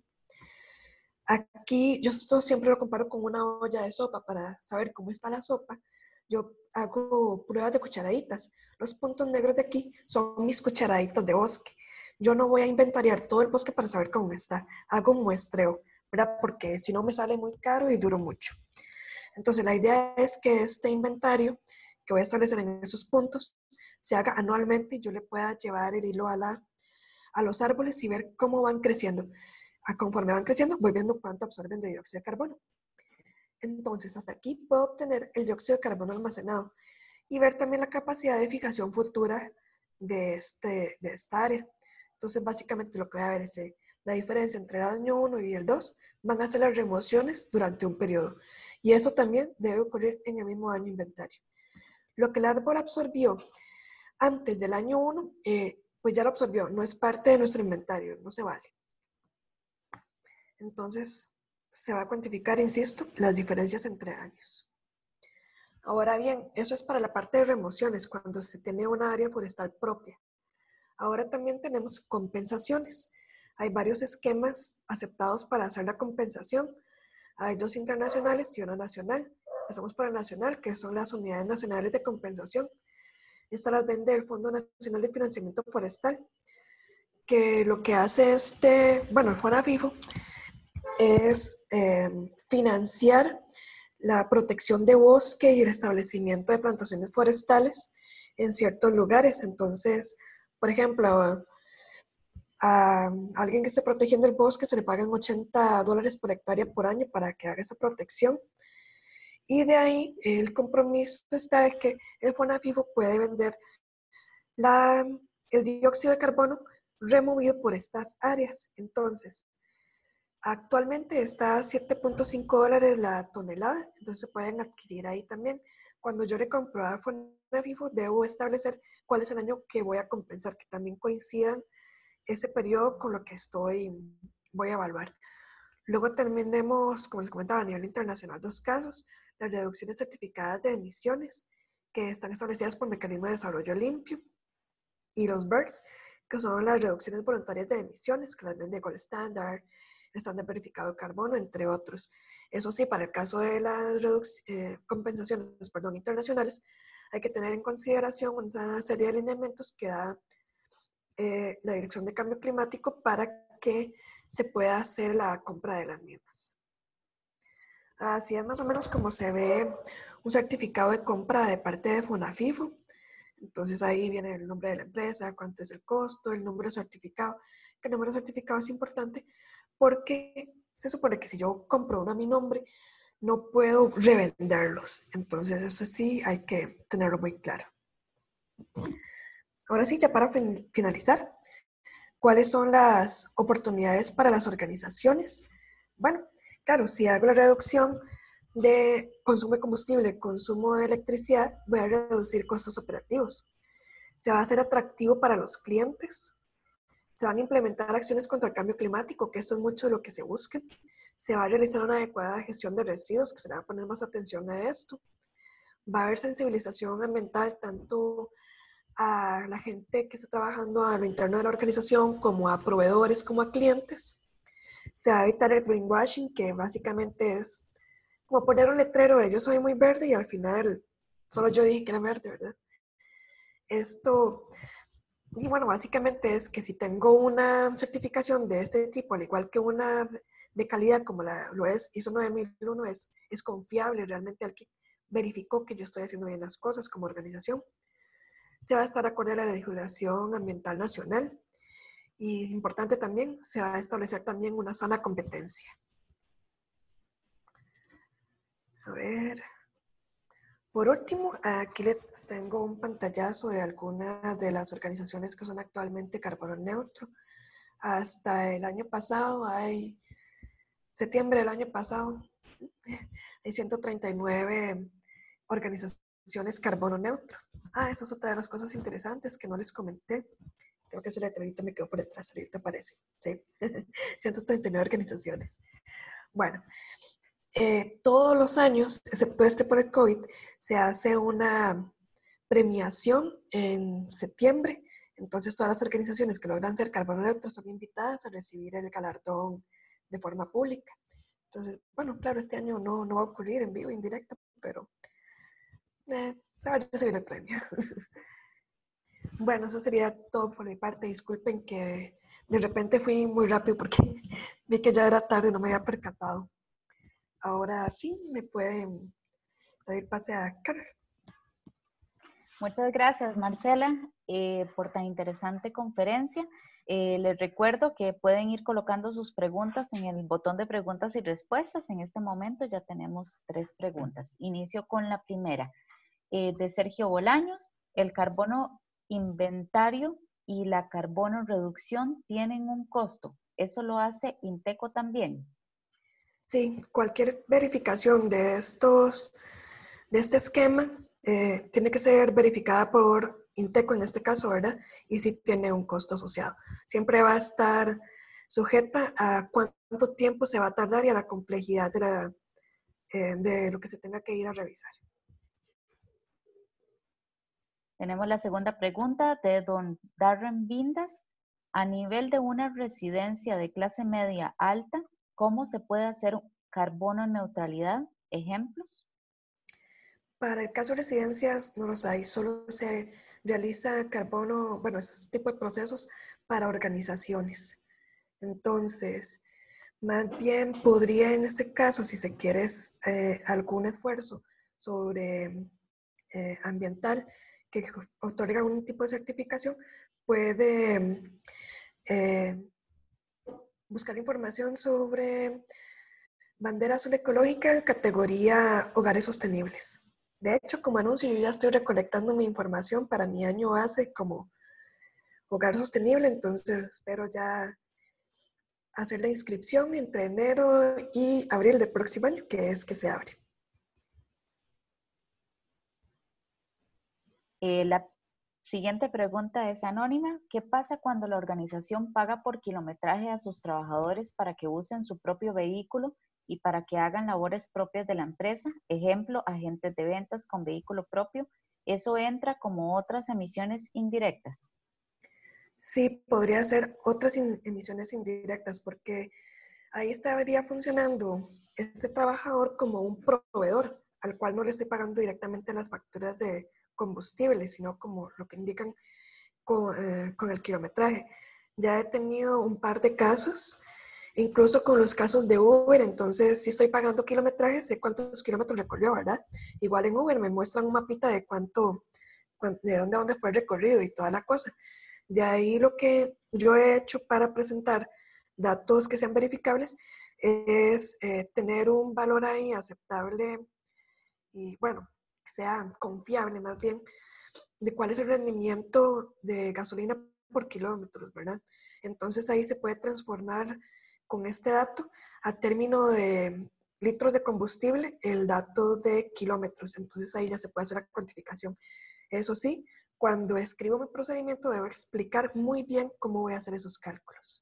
Aquí, yo esto siempre lo comparo con una olla de sopa para saber cómo está la sopa. Yo hago pruebas de cucharaditas. Los puntos negros de aquí son mis cucharaditas de bosque. Yo no voy a inventariar todo el bosque para saber cómo está. Hago un muestreo, ¿verdad? Porque si no me sale muy caro y duro mucho. Entonces, la idea es que este inventario que voy a establecer en esos puntos se haga anualmente y yo le pueda llevar el hilo a los árboles y ver cómo van creciendo. Conforme van creciendo, voy viendo cuánto absorben de dióxido de carbono. Entonces, hasta aquí puedo obtener el dióxido de carbono almacenado y ver también la capacidad de fijación futura de esta área. Entonces, básicamente lo que voy a ver es la diferencia entre el año 1 y el 2 van a ser las remociones durante un periodo. Y eso también debe ocurrir en el mismo año inventario. Lo que el árbol absorbió antes del año 1, pues ya lo absorbió, no es parte de nuestro inventario, no se vale. Entonces, se va a cuantificar, insisto, las diferencias entre años. Ahora bien, eso es para la parte de remociones, cuando se tiene una área forestal propia. Ahora también tenemos compensaciones. Hay varios esquemas aceptados para hacer la compensación. Hay 2 internacionales y 1 nacional. Empezamos por el nacional, que son las unidades nacionales de compensación. Estas las vende el Fondo Nacional de Financiamiento Forestal, que lo que hace el FONAFIFO, es financiar la protección de bosque y el establecimiento de plantaciones forestales en ciertos lugares. Entonces, por ejemplo, a alguien que esté protegiendo el bosque se le pagan $80 por hectárea por año para que haga esa protección. Y de ahí el compromiso está de que el FONAFIFO puede vender el dióxido de carbono removido por estas áreas. Entonces, actualmente está a $7.5 la tonelada, entonces se pueden adquirir ahí también. Cuando yo le compro a FONAFIFO, debo establecer cuál es el año que voy a compensar, que también coincidan ese periodo con lo que voy a evaluar. Luego tenemos, como les comentaba, a nivel internacional, 2 casos: las reducciones certificadas de emisiones, que están establecidas por Mecanismo de Desarrollo Limpio, y los BERS, que son las reducciones voluntarias de emisiones, que las vende Gold Standard, el estándar verificado de carbono, entre otros. Eso sí, para el caso de las compensaciones internacionales, hay que tener en consideración una serie de lineamientos que da la Dirección de Cambio Climático para que se pueda hacer la compra de las mismas. Así es más o menos como se ve un certificado de compra de parte de FONAFIFO. Entonces ahí viene el nombre de la empresa, cuánto es el costo, el número certificado. El número certificado es importante porque se supone que si yo compro uno a mi nombre, no puedo revenderlos. Entonces eso sí hay que tenerlo muy claro. Ahora sí, ya para finalizar, ¿cuáles son las oportunidades para las organizaciones? Bueno, claro, si hago la reducción de consumo de combustible, consumo de electricidad, voy a reducir costos operativos. Se va a hacer atractivo para los clientes. Se van a implementar acciones contra el cambio climático, que esto es mucho de lo que se busca. Se va a realizar una adecuada gestión de residuos, que se le va a poner más atención a esto. Va a haber sensibilización ambiental tanto a la gente que está trabajando a lo interno de la organización, como a proveedores, como a clientes. Se va a evitar el greenwashing, que básicamente es como poner un letrero de yo soy muy verde y al final solo yo dije que era verde, ¿verdad? Esto, y bueno, básicamente es que si tengo una certificación de este tipo, al igual que una de calidad como lo es ISO 9001, es confiable, realmente alguien verificó que yo estoy haciendo bien las cosas como organización. Se va a estar acorde a la legislación ambiental nacional y, importante también, se va a establecer también una sana competencia. A ver. Por último, aquí les tengo un pantallazo de algunas de las organizaciones que son actualmente carbono neutro. Hasta el año pasado, septiembre del año pasado, hay 139 organizaciones carbono neutro. Esa es otra de las cosas interesantes que no les comenté. Creo que ese letrerito me quedó por detrás, ahorita aparece. ¿Sí? 139 organizaciones. Bueno, todos los años, excepto este por el COVID, se hace una premiación en septiembre. Entonces, todas las organizaciones que logran ser carbono neutro son invitadas a recibir el galardón de forma pública. Entonces, bueno, claro, este año no va a ocurrir en vivo, en directo, pero se va a recibir el premio. Bueno, eso sería todo por mi parte. Disculpen que de repente fui muy rápido porque vi que ya era tarde y no me había percatado. Ahora sí, me pueden pedir pase a Carol. Muchas gracias, Marcela, por tan interesante conferencia. Les recuerdo que pueden ir colocando sus preguntas en el botón de preguntas y respuestas. En este momento ya tenemos 3 preguntas. Inicio con la primera, de Sergio Bolaños. ¿El carbono inventario y la carbono reducción tienen un costo? ¿Eso lo hace Inteco también? Sí, cualquier verificación de este esquema tiene que ser verificada por Inteco en este caso, ¿verdad? Y sí tiene un costo asociado. Siempre va a estar sujeta a cuánto tiempo se va a tardar y a la complejidad de lo que se tenga que ir a revisar. Tenemos la segunda pregunta de don Darren Vindas. A nivel de una residencia de clase media alta, ¿cómo se puede hacer carbono neutralidad? ¿Ejemplos? Para el caso de residencias no los hay, solo se realiza carbono, bueno, ese tipo de procesos para organizaciones. Entonces, más bien podría en este caso, si se quiere algún esfuerzo sobre ambiental que otorga un tipo de certificación, puede buscar información sobre bandera azul ecológica categoría hogares sostenibles. De hecho, como anuncio, yo ya estoy recolectando mi información para mi año base como hogar sostenible, entonces espero ya hacer la inscripción entre enero y abril del próximo año, que es que se abre. La siguiente pregunta es anónima. ¿Qué pasa cuando la organización paga por kilometraje a sus trabajadores para que usen su propio vehículo y para que hagan labores propias de la empresa? Ejemplo, agentes de ventas con vehículo propio. ¿Eso entra como otras emisiones indirectas? Sí, podría ser otras emisiones indirectas, porque ahí estaría funcionando este trabajador como un proveedor, al cual no le estoy pagando directamente las facturas de combustible, sino como lo que indican con el kilometraje. Ya he tenido un par de casos, incluso con los casos de Uber, entonces si estoy pagando kilometraje, sé cuántos kilómetros recorrió, ¿verdad? Igual en Uber me muestran un mapita de de dónde a dónde fue el recorrido y toda la cosa. De ahí lo que yo he hecho para presentar datos que sean verificables es tener un valor ahí aceptable y bueno, que sea confiable más bien, de cuál es el rendimiento de gasolina por kilómetros, ¿verdad? Entonces ahí se puede transformar con este dato a término de litros de combustible el dato de kilómetros. Entonces ahí ya se puede hacer la cuantificación. Eso sí, cuando escribo mi procedimiento debo explicar muy bien cómo voy a hacer esos cálculos.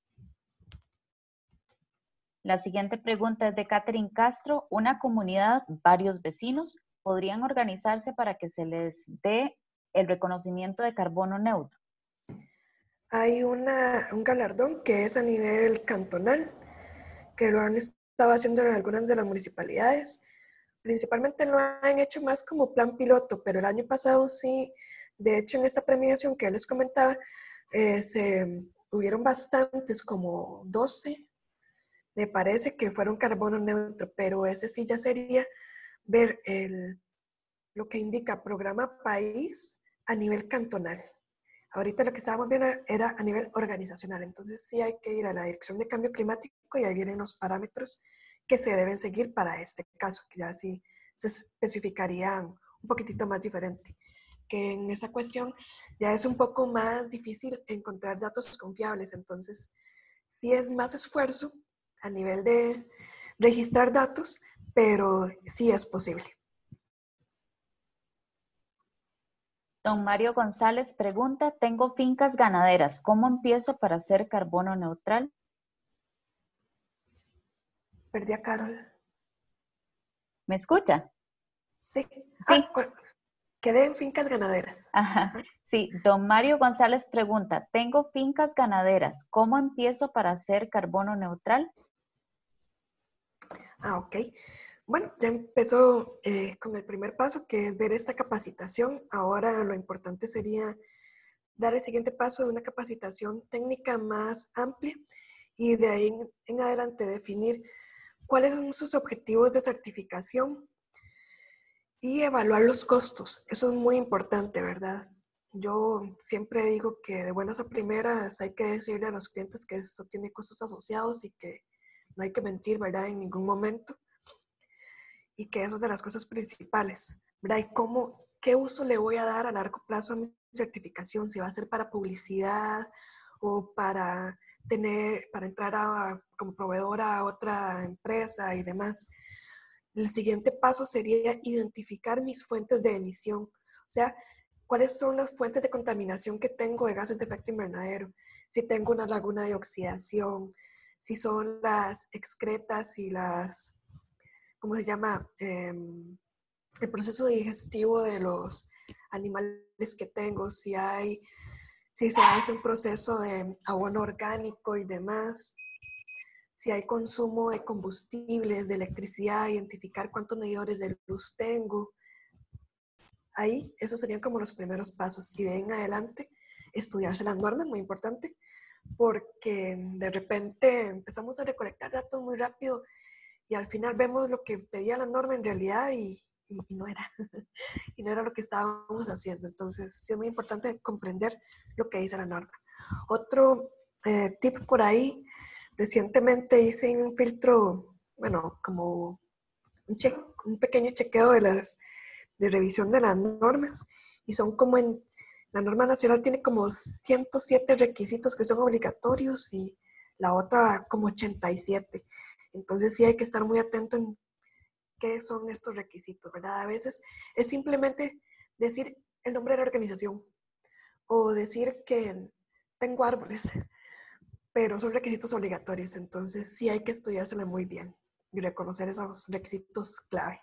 La siguiente pregunta es de Catherine Castro. Una comunidad, varios vecinos, ¿podrían organizarse para que se les dé el reconocimiento de carbono neutro? Hay un galardón que es a nivel cantonal, que lo han estado haciendo en algunas de las municipalidades. Principalmente lo han hecho más como plan piloto, pero el año pasado sí, de hecho en esta premiación que les comentaba, hubieron bastantes, como 12, me parece que fueron carbono neutro, pero ese sí ya sería ver lo que indica programa país a nivel cantonal. Ahorita lo que estábamos viendo era a nivel organizacional, entonces sí hay que ir a la Dirección de Cambio Climático y ahí vienen los parámetros que se deben seguir para este caso, que ya sí se especificarían un poquitito más diferente. Que en esa cuestión ya es un poco más difícil encontrar datos confiables, entonces sí es más esfuerzo a nivel de registrar datos, pero sí es posible. Don Mario González pregunta, tengo fincas ganaderas, ¿cómo empiezo para hacer carbono neutral? Perdí a Carol. ¿Me escucha? Sí. Sí. Quedé en fincas ganaderas. Ajá. Sí, don Mario González pregunta, tengo fincas ganaderas, ¿cómo empiezo para hacer carbono neutral? Ok. Bueno, ya empezó con el primer paso, que es ver esta capacitación. Ahora lo importante sería dar el siguiente paso de una capacitación técnica más amplia y de ahí en adelante definir cuáles son sus objetivos de certificación y evaluar los costos. Eso es muy importante, ¿verdad? Yo siempre digo que de buenas a primeras hay que decirle a los clientes que esto tiene costos asociados y que no hay que mentir, ¿verdad? En ningún momento. Y que eso es de las cosas principales, ¿verdad? Y qué uso le voy a dar a largo plazo a mi certificación, si va a ser para publicidad o para entrar como proveedora a otra empresa y demás. El siguiente paso sería identificar mis fuentes de emisión, o sea, cuáles son las fuentes de contaminación que tengo de gases de efecto invernadero, si tengo una laguna de oxidación, si son las excretas y las, ¿cómo se llama? El proceso digestivo de los animales que tengo, si se hace un proceso de abono orgánico y demás, si hay consumo de combustibles, de electricidad, identificar cuántos medidores de luz tengo. Ahí, esos serían como los primeros pasos. Y de ahí en adelante, estudiarse las normas, muy importante, porque de repente empezamos a recolectar datos muy rápido y al final vemos lo que pedía la norma en realidad y no era. Y no era lo que estábamos haciendo. Entonces, sí es muy importante comprender lo que dice la norma. Otro tip por ahí, recientemente hice un filtro, bueno, como un pequeño chequeo de revisión de las normas y son como la norma nacional tiene como 107 requisitos que son obligatorios y la otra como 87. Entonces sí hay que estar muy atento en qué son estos requisitos, ¿verdad? A veces es simplemente decir el nombre de la organización o decir que tengo árboles, pero son requisitos obligatorios, entonces sí hay que estudiársela muy bien y reconocer esos requisitos clave.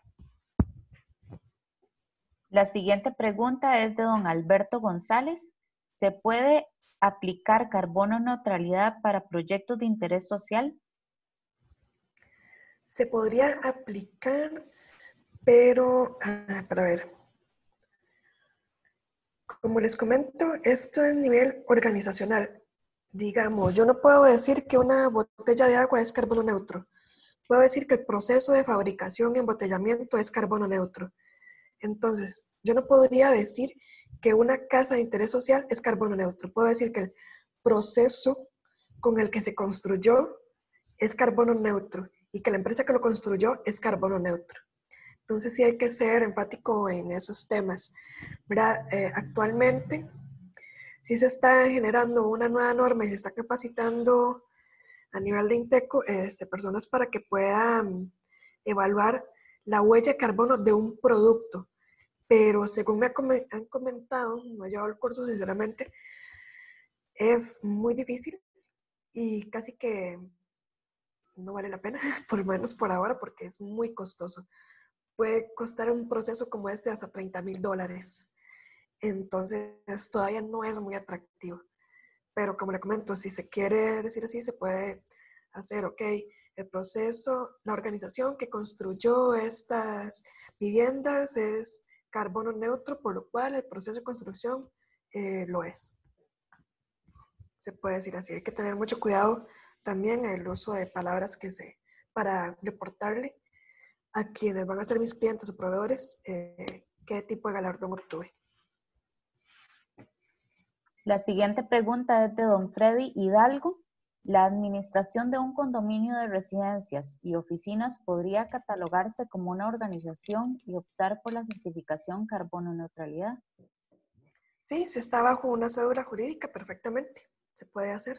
La siguiente pregunta es de don Alberto González. ¿Se puede aplicar carbono neutralidad para proyectos de interés social? Se podría aplicar, pero, para ver, como les comento, esto es nivel organizacional. Digamos, yo no puedo decir que una botella de agua es carbono neutro. Puedo decir que el proceso de fabricación y embotellamiento es carbono neutro. Entonces, yo no podría decir que una casa de interés social es carbono neutro. Puedo decir que el proceso con el que se construyó es carbono neutro y que la empresa que lo construyó es carbono neutro. Entonces sí hay que ser enfático en esos temas. Actualmente sí se está generando una nueva norma y se está capacitando a nivel de INTECO, personas para que puedan evaluar la huella de carbono de un producto. Pero según me han comentado, no he llevado el curso sinceramente, es muy difícil y casi que no vale la pena, por lo menos por ahora, porque es muy costoso. Puede costar un proceso como este hasta $30,000. Entonces todavía no es muy atractivo. Pero como le comento, si se quiere decir así, se puede hacer, ok, el proceso, la organización que construyó estas viviendas es carbono neutro, por lo cual el proceso de construcción lo es. Se puede decir así. Hay que tener mucho cuidado también en el uso de palabras para reportarle a quienes van a ser mis clientes o proveedores qué tipo de galardón obtuve. La siguiente pregunta es de don Freddy Hidalgo. ¿La administración de un condominio de residencias y oficinas podría catalogarse como una organización y optar por la certificación carbono neutralidad? Sí, si está bajo una cédula jurídica, perfectamente. Se puede hacer.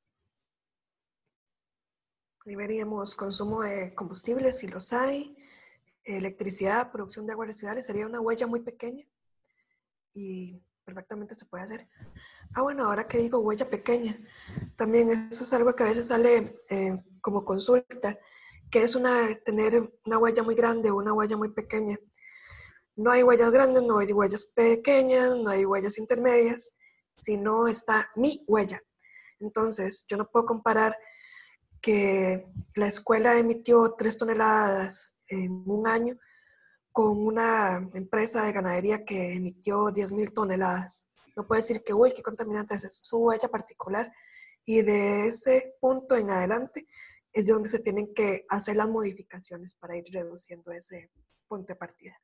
Ahí veríamos consumo de combustibles, si los hay, electricidad, producción de aguas residuales. Sería una huella muy pequeña y perfectamente se puede hacer. Ah, bueno, ahora que digo huella pequeña, también eso es algo que a veces sale como consulta, que es tener una huella muy grande o una huella muy pequeña. No hay huellas grandes, no hay huellas pequeñas, no hay huellas intermedias, sino está mi huella. Entonces, yo no puedo comparar que la escuela emitió 3 toneladas en un año con una empresa de ganadería que emitió 10,000 toneladas. No puede decir que, uy, qué contaminante es su huella particular. Y de ese punto en adelante es donde se tienen que hacer las modificaciones para ir reduciendo ese punto de partida.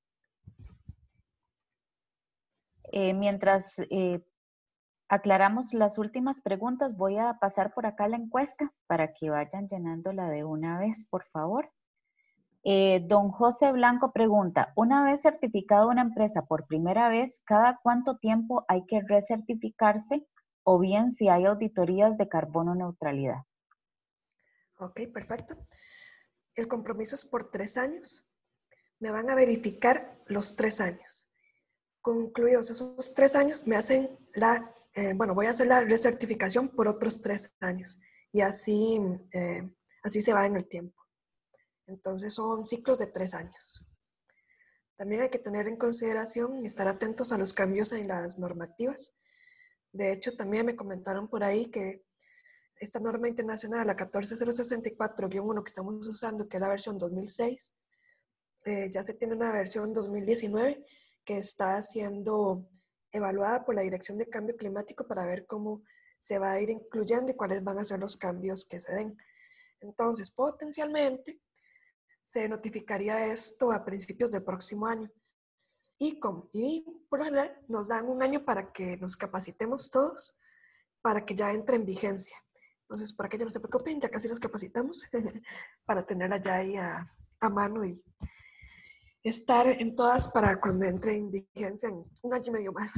Mientras aclaramos las últimas preguntas, voy a pasar por acá la encuesta para que vayan llenándola de una vez, por favor. Don José Blanco pregunta, una vez certificada una empresa por primera vez, ¿cada cuánto tiempo hay que recertificarse o bien si hay auditorías de carbono neutralidad? Ok, perfecto. El compromiso es por 3 años. Me van a verificar los 3 años. Concluidos esos 3 años, me hacen voy a hacer la recertificación por otros 3 años. Y así se va en el tiempo. Entonces son ciclos de 3 años. También hay que tener en consideración y estar atentos a los cambios en las normativas. De hecho, también me comentaron por ahí que esta norma internacional, la 14064-1 que estamos usando, que es la versión 2006, ya se tiene una versión 2019 que está siendo evaluada por la Dirección de Cambio Climático para ver cómo se va a ir incluyendo y cuáles van a ser los cambios que se den. Entonces, potencialmente, se notificaría esto a principios del próximo año. Y por lo general nos dan un año para que nos capacitemos todos, para que ya entre en vigencia. Entonces, para que ya no se preocupen, ya casi nos capacitamos para tenerla ya ahí a mano y estar en todas para cuando entre en vigencia en un año y medio más.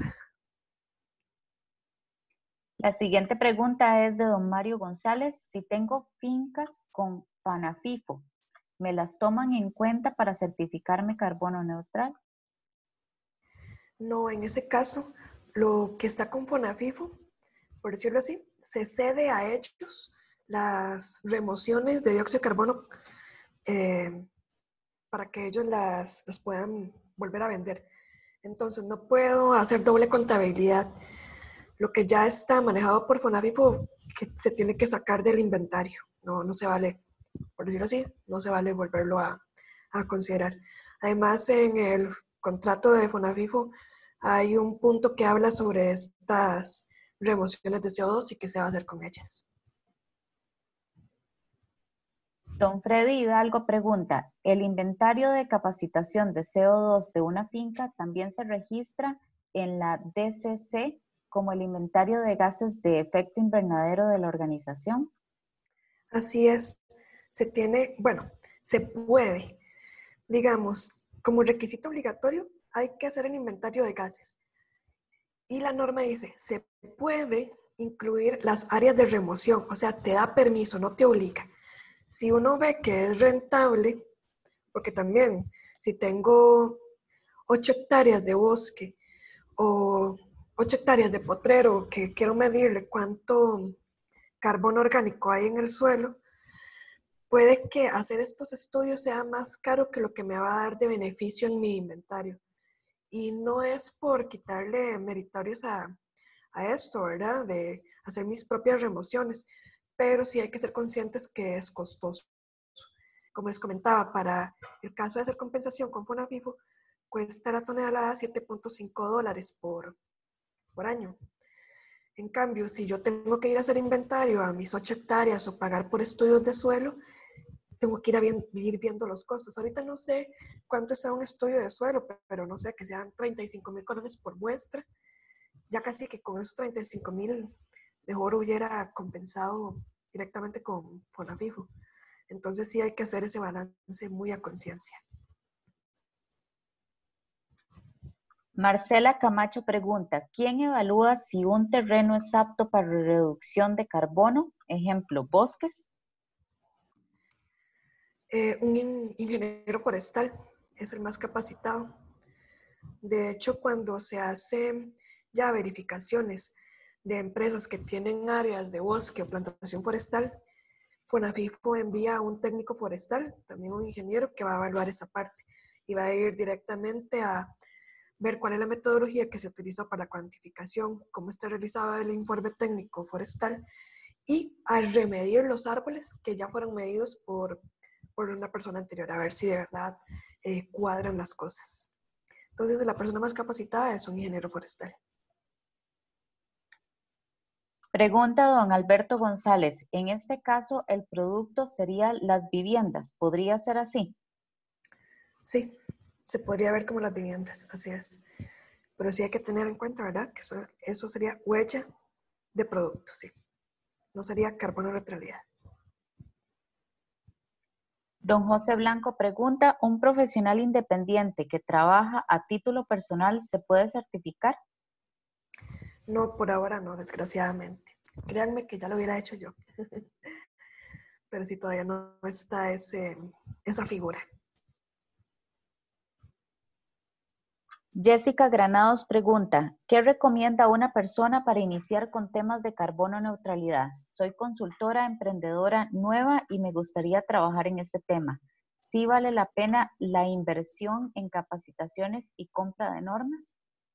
La siguiente pregunta es de don Mario González. Si tengo fincas con Fanafifo, ¿me las toman en cuenta para certificarme carbono neutral? No, en ese caso, lo que está con Fonafifo, por decirlo así, se cede a ellos las remociones de dióxido de carbono para que ellos las puedan volver a vender. Entonces, no puedo hacer doble contabilidad. Lo que ya está manejado por Fonafifo, que se tiene que sacar del inventario. No se vale, por decirlo así, no se vale volverlo a considerar. Además, en el contrato de Fonafifo hay un punto que habla sobre estas remociones de CO2 y qué se va a hacer con ellas. Don Freddy Hidalgo pregunta, ¿el inventario de capacitación de CO2 de una finca también se registra en la DCC como el inventario de gases de efecto invernadero de la organización? Así es, se puede, digamos, como requisito obligatorio, hay que hacer el inventario de gases. Y la norma dice, se puede incluir las áreas de remoción, o sea, te da permiso, no te obliga. Si uno ve que es rentable, porque también si tengo 8 hectáreas de bosque o 8 hectáreas de potrero que quiero medirle cuánto carbono orgánico hay en el suelo, puede que hacer estos estudios sea más caro que lo que me va a dar de beneficio en mi inventario. Y no es por quitarle meritorios a esto, ¿verdad? De hacer mis propias remociones, pero sí hay que ser conscientes que es costoso. Como les comentaba, para el caso de hacer compensación con Fonafifo, cuesta la tonelada $7.5 por año. En cambio, si yo tengo que ir a hacer inventario a mis 8 hectáreas o pagar por estudios de suelo, tengo que ir viendo los costos. Ahorita no sé cuánto está un estudio de suelo, pero no sé, que sean $35,000 por muestra. Ya casi que con esos 35,000 mejor hubiera compensado directamente con Fonafifo. Entonces sí hay que hacer ese balance muy a conciencia. Marcela Camacho pregunta, ¿quién evalúa si un terreno es apto para reducción de carbono? Ejemplo, bosques. Un ingeniero forestal es el más capacitado. De hecho, cuando se hacen ya verificaciones de empresas que tienen áreas de bosque o plantación forestal, Fonafifo envía a un técnico forestal, también un ingeniero, que va a evaluar esa parte y va a ir directamente a ver cuál es la metodología que se utiliza para la cuantificación, cómo está realizado el informe técnico forestal y a remedir los árboles que ya fueron medidos por una persona anterior, a ver si de verdad cuadran las cosas. Entonces, la persona más capacitada es un ingeniero forestal. Pregunta don Alberto González, en este caso el producto sería las viviendas, ¿podría ser así? Sí, se podría ver como las viviendas, así es. Pero sí hay que tener en cuenta, ¿verdad? Que eso sería huella de producto, sí. No sería carbono neutralidad. Don José Blanco pregunta, ¿un profesional independiente que trabaja a título personal se puede certificar? No, por ahora no, desgraciadamente. Créanme que ya lo hubiera hecho yo. Pero sí, todavía no está esa figura. Jessica Granados pregunta, ¿qué recomienda una persona para iniciar con temas de carbono neutralidad? Soy consultora, emprendedora nueva y me gustaría trabajar en este tema. ¿Sí vale la pena la inversión en capacitaciones y compra de normas?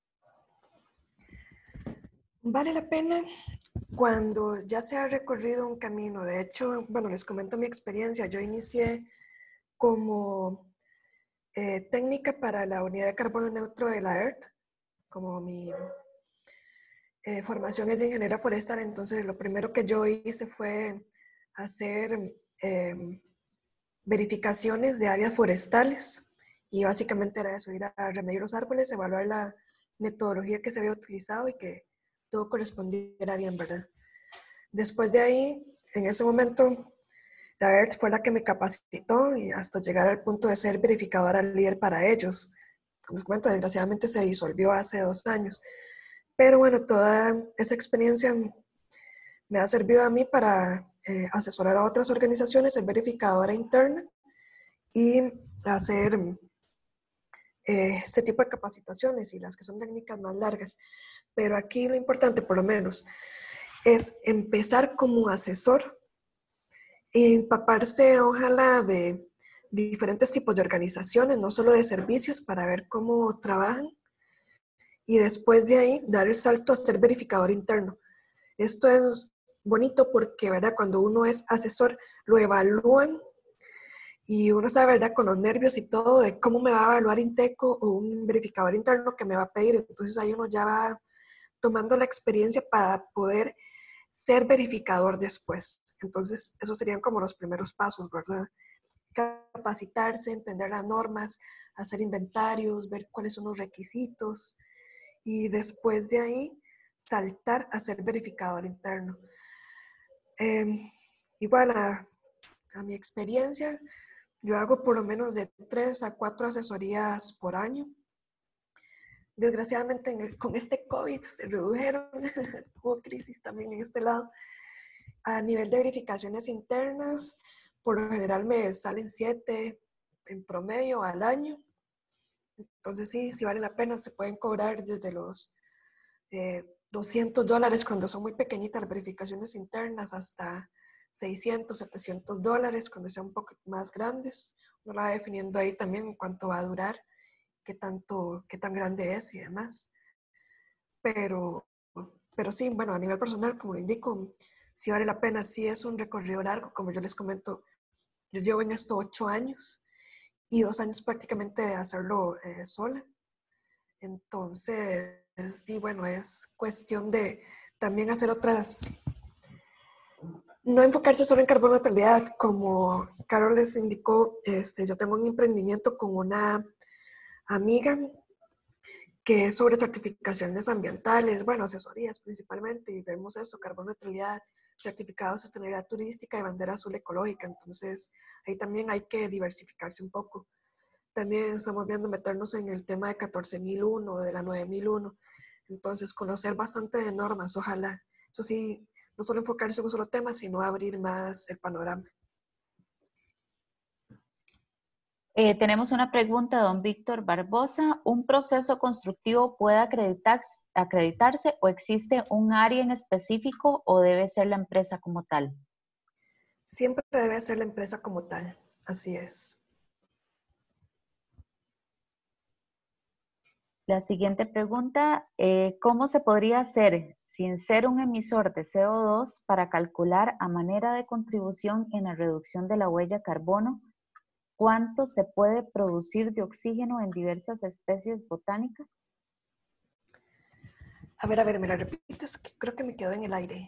Vale la pena cuando ya se ha recorrido un camino. De hecho, bueno, les comento mi experiencia. Yo inicié como técnica para la unidad de carbono neutro de la ERT, como mi formación es de ingeniera forestal. Entonces lo primero que yo hice fue hacer verificaciones de áreas forestales y básicamente era eso, ir a remedir los árboles, evaluar la metodología que se había utilizado y que todo correspondiera bien, ¿verdad? Después de ahí, en ese momento, la ERT fue la que me capacitó y hasta llegar al punto de ser verificadora líder para ellos. Como les comento, desgraciadamente se disolvió hace 2 años. Pero bueno, toda esa experiencia me ha servido a mí para asesorar a otras organizaciones, ser verificadora interna y hacer este tipo de capacitaciones y las que son técnicas más largas. Pero aquí lo importante, por lo menos, es empezar como asesor e empaparse, ojalá, de diferentes tipos de organizaciones, no solo de servicios, para ver cómo trabajan y después de ahí dar el salto a ser verificador interno. Esto es bonito porque, ¿verdad? Cuando uno es asesor, lo evalúan y uno sabe, ¿verdad? Con los nervios y todo de cómo me va a evaluar Inteco o un verificador interno que me va a pedir. Entonces ahí uno ya va tomando la experiencia para poder ser verificador después. Entonces esos serían como los primeros pasos, ¿verdad? Capacitarse, entender las normas, hacer inventarios, ver cuáles son los requisitos y después de ahí saltar a ser verificador interno. Igual a mi experiencia, yo hago por lo menos de 3 a 4 asesorías por año. desgraciadamente con este COVID se redujeron, hubo crisis también en este lado. A nivel de verificaciones internas, por lo general me salen 7 en promedio al año. Entonces sí vale la pena, se pueden cobrar desde los $200 cuando son muy pequeñitas las verificaciones internas hasta $600, $700 cuando sean un poco más grandes. Uno la va definiendo ahí también en cuánto va a durar, qué tan grande es y demás. Pero sí, bueno, a nivel personal, como lo indico, sí vale la pena, sí es un recorrido largo, como yo les comento, yo llevo en esto 8 años y 2 años prácticamente de hacerlo sola. Entonces, sí, bueno, es cuestión de también hacer otras, no enfocarse solo en carbono neutralidad, como Carol les indicó, yo tengo un emprendimiento con una amiga que es sobre certificaciones ambientales, bueno, asesorías principalmente, y vemos eso, carbono neutralidad, certificado de sostenibilidad turística y bandera azul ecológica, entonces ahí también hay que diversificarse un poco. También estamos viendo meternos en el tema de 14.001, de la 9.001, entonces conocer bastante de normas, ojalá. Eso sí, no solo enfocarse en un solo tema, sino abrir más el panorama. Tenemos una pregunta de don Víctor Barbosa. ¿Un proceso constructivo puede acreditarse o existe un área en específico o debe ser la empresa como tal? Siempre debe ser la empresa como tal, así es. La siguiente pregunta, ¿cómo se podría hacer sin ser un emisor de CO2 para calcular a manera de contribución en la reducción de la huella de carbono cuánto se puede producir de oxígeno en diversas especies botánicas? A ver, ¿me la repites? Creo que me quedó en el aire.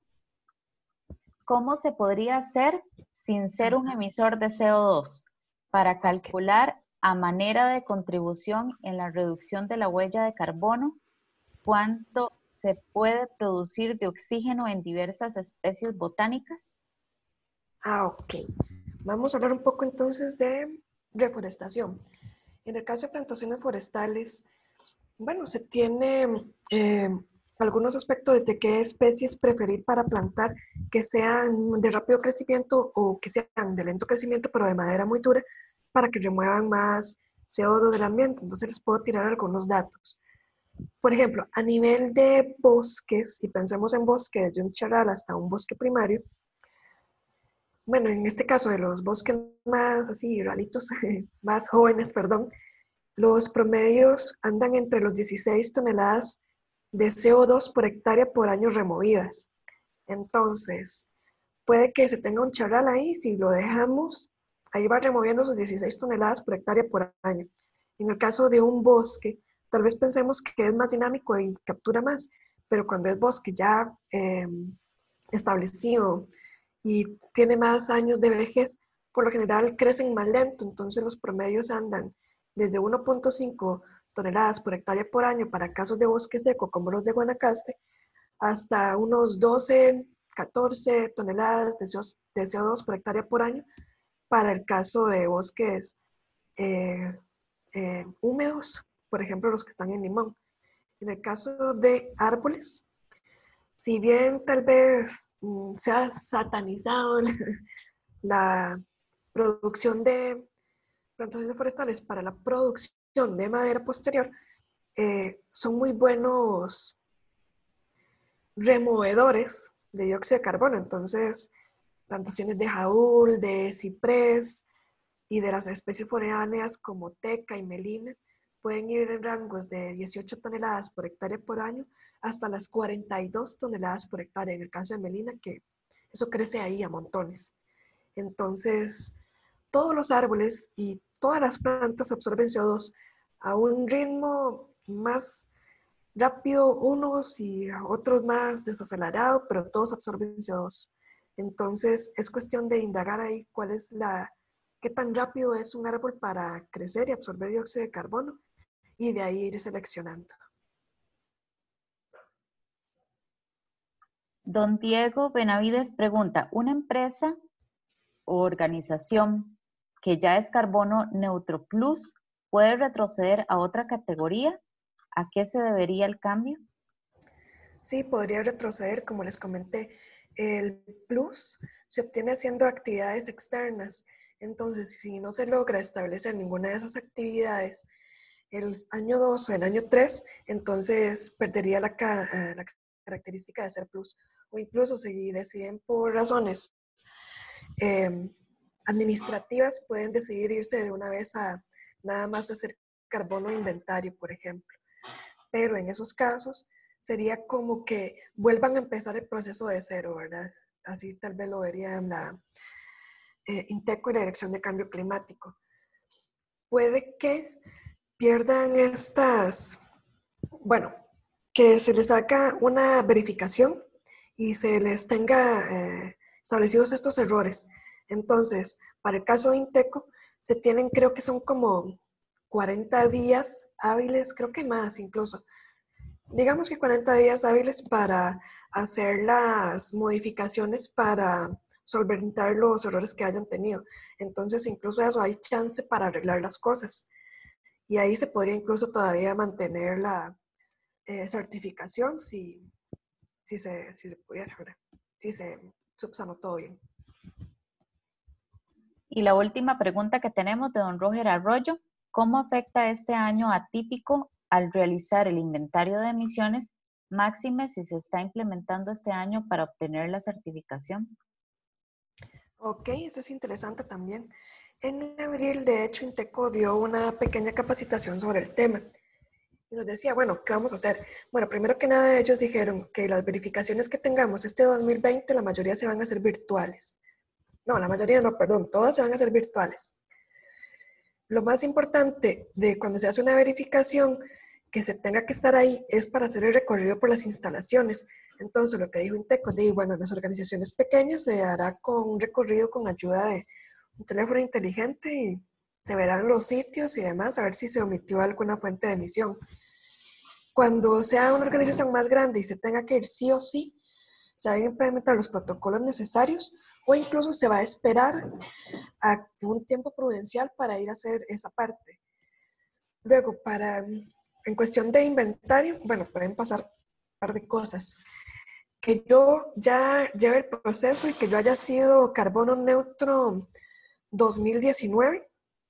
¿Cómo se podría hacer sin ser un emisor de CO2 para calcular a manera de contribución en la reducción de la huella de carbono cuánto se puede producir de oxígeno en diversas especies botánicas? Ok. Vamos a hablar un poco entonces de reforestación. En el caso de plantaciones forestales, bueno, se tiene algunos aspectos de qué especies preferir para plantar que sean de rápido crecimiento o que sean de lento crecimiento, pero de madera muy dura, para que remuevan más CO2 del ambiente. Entonces les puedo tirar algunos datos. Por ejemplo, a nivel de bosques, y pensemos en bosques de un charal hasta un bosque primario, bueno, en este caso de los bosques más así, ralitos, más jóvenes, perdón, los promedios andan entre los 16 toneladas de CO2 por hectárea por año removidas. Entonces, puede que se tenga un charal ahí, si lo dejamos, ahí va removiendo sus 16 toneladas por hectárea por año. En el caso de un bosque, tal vez pensemos que es más dinámico y captura más, pero cuando es bosque ya establecido y tiene más años de vejez, por lo general crecen más lento, entonces los promedios andan desde 1.5 toneladas por hectárea por año para casos de bosque seco como los de Guanacaste, hasta unos 12, 14 toneladas de CO2 por hectárea por año para el caso de bosques húmedos, por ejemplo los que están en Limón. En el caso de árboles, si bien tal vez se ha satanizado la producción de plantaciones forestales para la producción de madera posterior, son muy buenos removedores de dióxido de carbono. Entonces, plantaciones de jaúl, de ciprés y de las especies foráneas como teca y melina pueden ir en rangos de 18 toneladas por hectárea por año hasta las 42 toneladas por hectárea en el caso de melina, que eso crece ahí a montones. Entonces, todos los árboles y todas las plantas absorben CO2 a un ritmo más rápido unos y otros más desacelerado, pero todos absorben CO2. Entonces, es cuestión de indagar ahí qué tan rápido es un árbol para crecer y absorber dióxido de carbono y de ahí ir seleccionando. Don Diego Benavides pregunta, ¿una empresa o organización que ya es carbono neutro plus puede retroceder a otra categoría ¿A qué se debería el cambio? Sí, podría retroceder, como les comenté. El plus se obtiene haciendo actividades externas. Entonces, si no se logra establecer ninguna de esas actividades el año 2 o el año 3, entonces perdería la característica de ser plus. O incluso si deciden por razones eh, administrativas, pueden decidir irse de una vez a nada más hacer carbono inventario, por ejemplo. Pero en esos casos sería como que vuelvan a empezar el proceso de cero, ¿verdad? Así tal vez lo verían la INTECO y la Dirección de Cambio Climático. Puede que pierdan bueno, que se les haga una verificación y se les tenga establecidos estos errores. Entonces, para el caso de INTECO, se tienen, creo que son como 40 días hábiles, creo que más incluso. Digamos que 40 días hábiles para hacer las modificaciones para solventar los errores que hayan tenido. Entonces, incluso eso, hay chance para arreglar las cosas. Y ahí se podría incluso todavía mantener la certificación si se pudiera, ¿verdad? Si se subsanó todo bien. Y la última pregunta que tenemos de don Roger Arroyo, ¿cómo afecta este año atípico al realizar el inventario de emisiones, máxime si se está implementando este año para obtener la certificación? Ok, eso es interesante también. En abril, de hecho, INTECO dio una pequeña capacitación sobre el tema. Y nos decía, bueno, ¿qué vamos a hacer? Bueno, primero que nada, ellos dijeron que las verificaciones que tengamos este 2020, la mayoría se van a hacer virtuales. No, la mayoría no, perdón, todas se van a hacer virtuales. Lo más importante de cuando se hace una verificación que se tenga que estar ahí es para hacer el recorrido por las instalaciones. Entonces, lo que dijo INTECO, bueno, en las organizaciones pequeñas se hará con un recorrido con ayuda de un teléfono inteligente y se verán los sitios y demás, a ver si se omitió alguna fuente de emisión. Cuando sea una organización más grande y se tenga que ir sí o sí, se van a implementar los protocolos necesarios o incluso se va a esperar a un tiempo prudencial para ir a hacer esa parte. Luego, en cuestión de inventario, bueno, pueden pasar un par de cosas. Que yo ya lleve el proceso y que yo haya sido carbono neutro 2019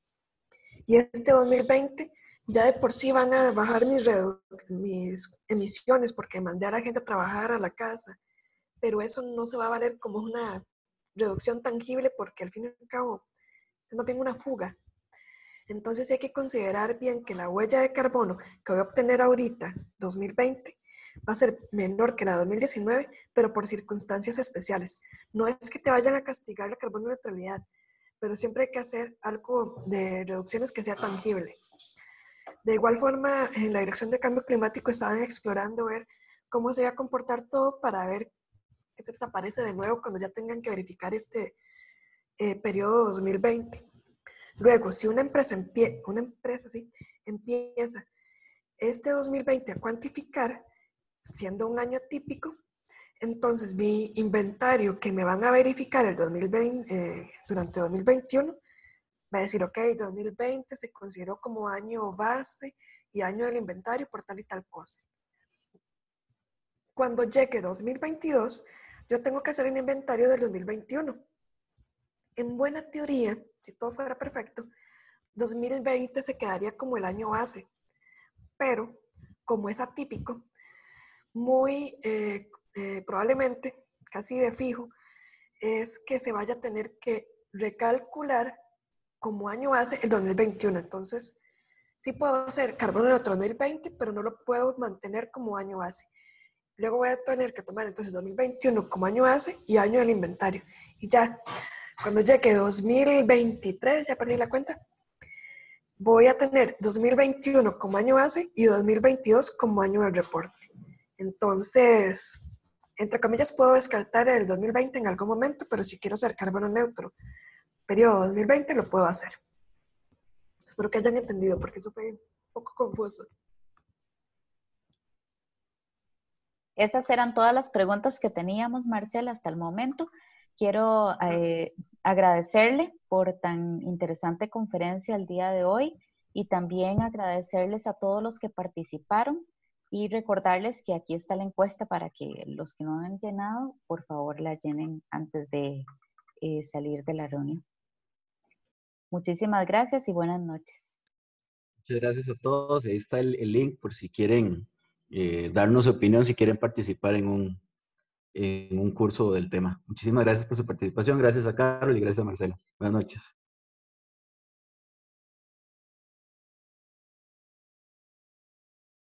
y este 2020 ya de por sí van a bajar mis emisiones porque mandé a la gente a trabajar a la casa, pero eso no se va a valer como una reducción tangible porque al fin y al cabo es más bien una fuga. Entonces hay que considerar bien que la huella de carbono que voy a obtener ahorita, 2020, va a ser menor que la de 2019, pero por circunstancias especiales. No es que te vayan a castigar la carbono neutralidad, pero siempre hay que hacer algo de reducciones que sea tangible. De igual forma, en la Dirección de Cambio Climático estaban explorando ver cómo se va a comportar todo para ver qué se desaparece de nuevo cuando ya tengan que verificar este periodo 2020. Luego, si una empresa empieza este 2020 a cuantificar, siendo un año típico, entonces mi inventario que me van a verificar el 2020, durante 2021 va a decir, ok, 2020 se consideró como año base y año del inventario por tal y tal cosa. Cuando llegue 2022, yo tengo que hacer un inventario del 2021. En buena teoría, si todo fuera perfecto, 2020 se quedaría como el año base, pero como es atípico, muy probablemente, casi de fijo, es que se vaya a tener que recalcular como año base el 2021. Entonces, sí puedo hacer carbono neutro 2020, pero no lo puedo mantener como año base. Luego voy a tener que tomar entonces 2021 como año base y año del inventario. Y ya, cuando llegue 2023, ya perdí la cuenta, voy a tener 2021 como año base y 2022 como año del reporte. Entonces, entre comillas, puedo descartar el 2020 en algún momento, pero si quiero hacer carbono neutro, periodo 2020, lo puedo hacer. Espero que hayan entendido, porque eso fue un poco confuso. Esas eran todas las preguntas que teníamos, Marcela, hasta el momento. Quiero agradecerle por tan interesante conferencia el día de hoy. y también agradecerles a todos los que participaron y recordarles que aquí está la encuesta para que los que no han llenado, por favor la llenen antes de salir de la reunión. Muchísimas gracias y buenas noches. Muchas gracias a todos. Ahí está el link por si quieren darnos su opinión, si quieren participar en un curso del tema. Muchísimas gracias por su participación. Gracias a Carol y gracias a Marcela. Buenas noches.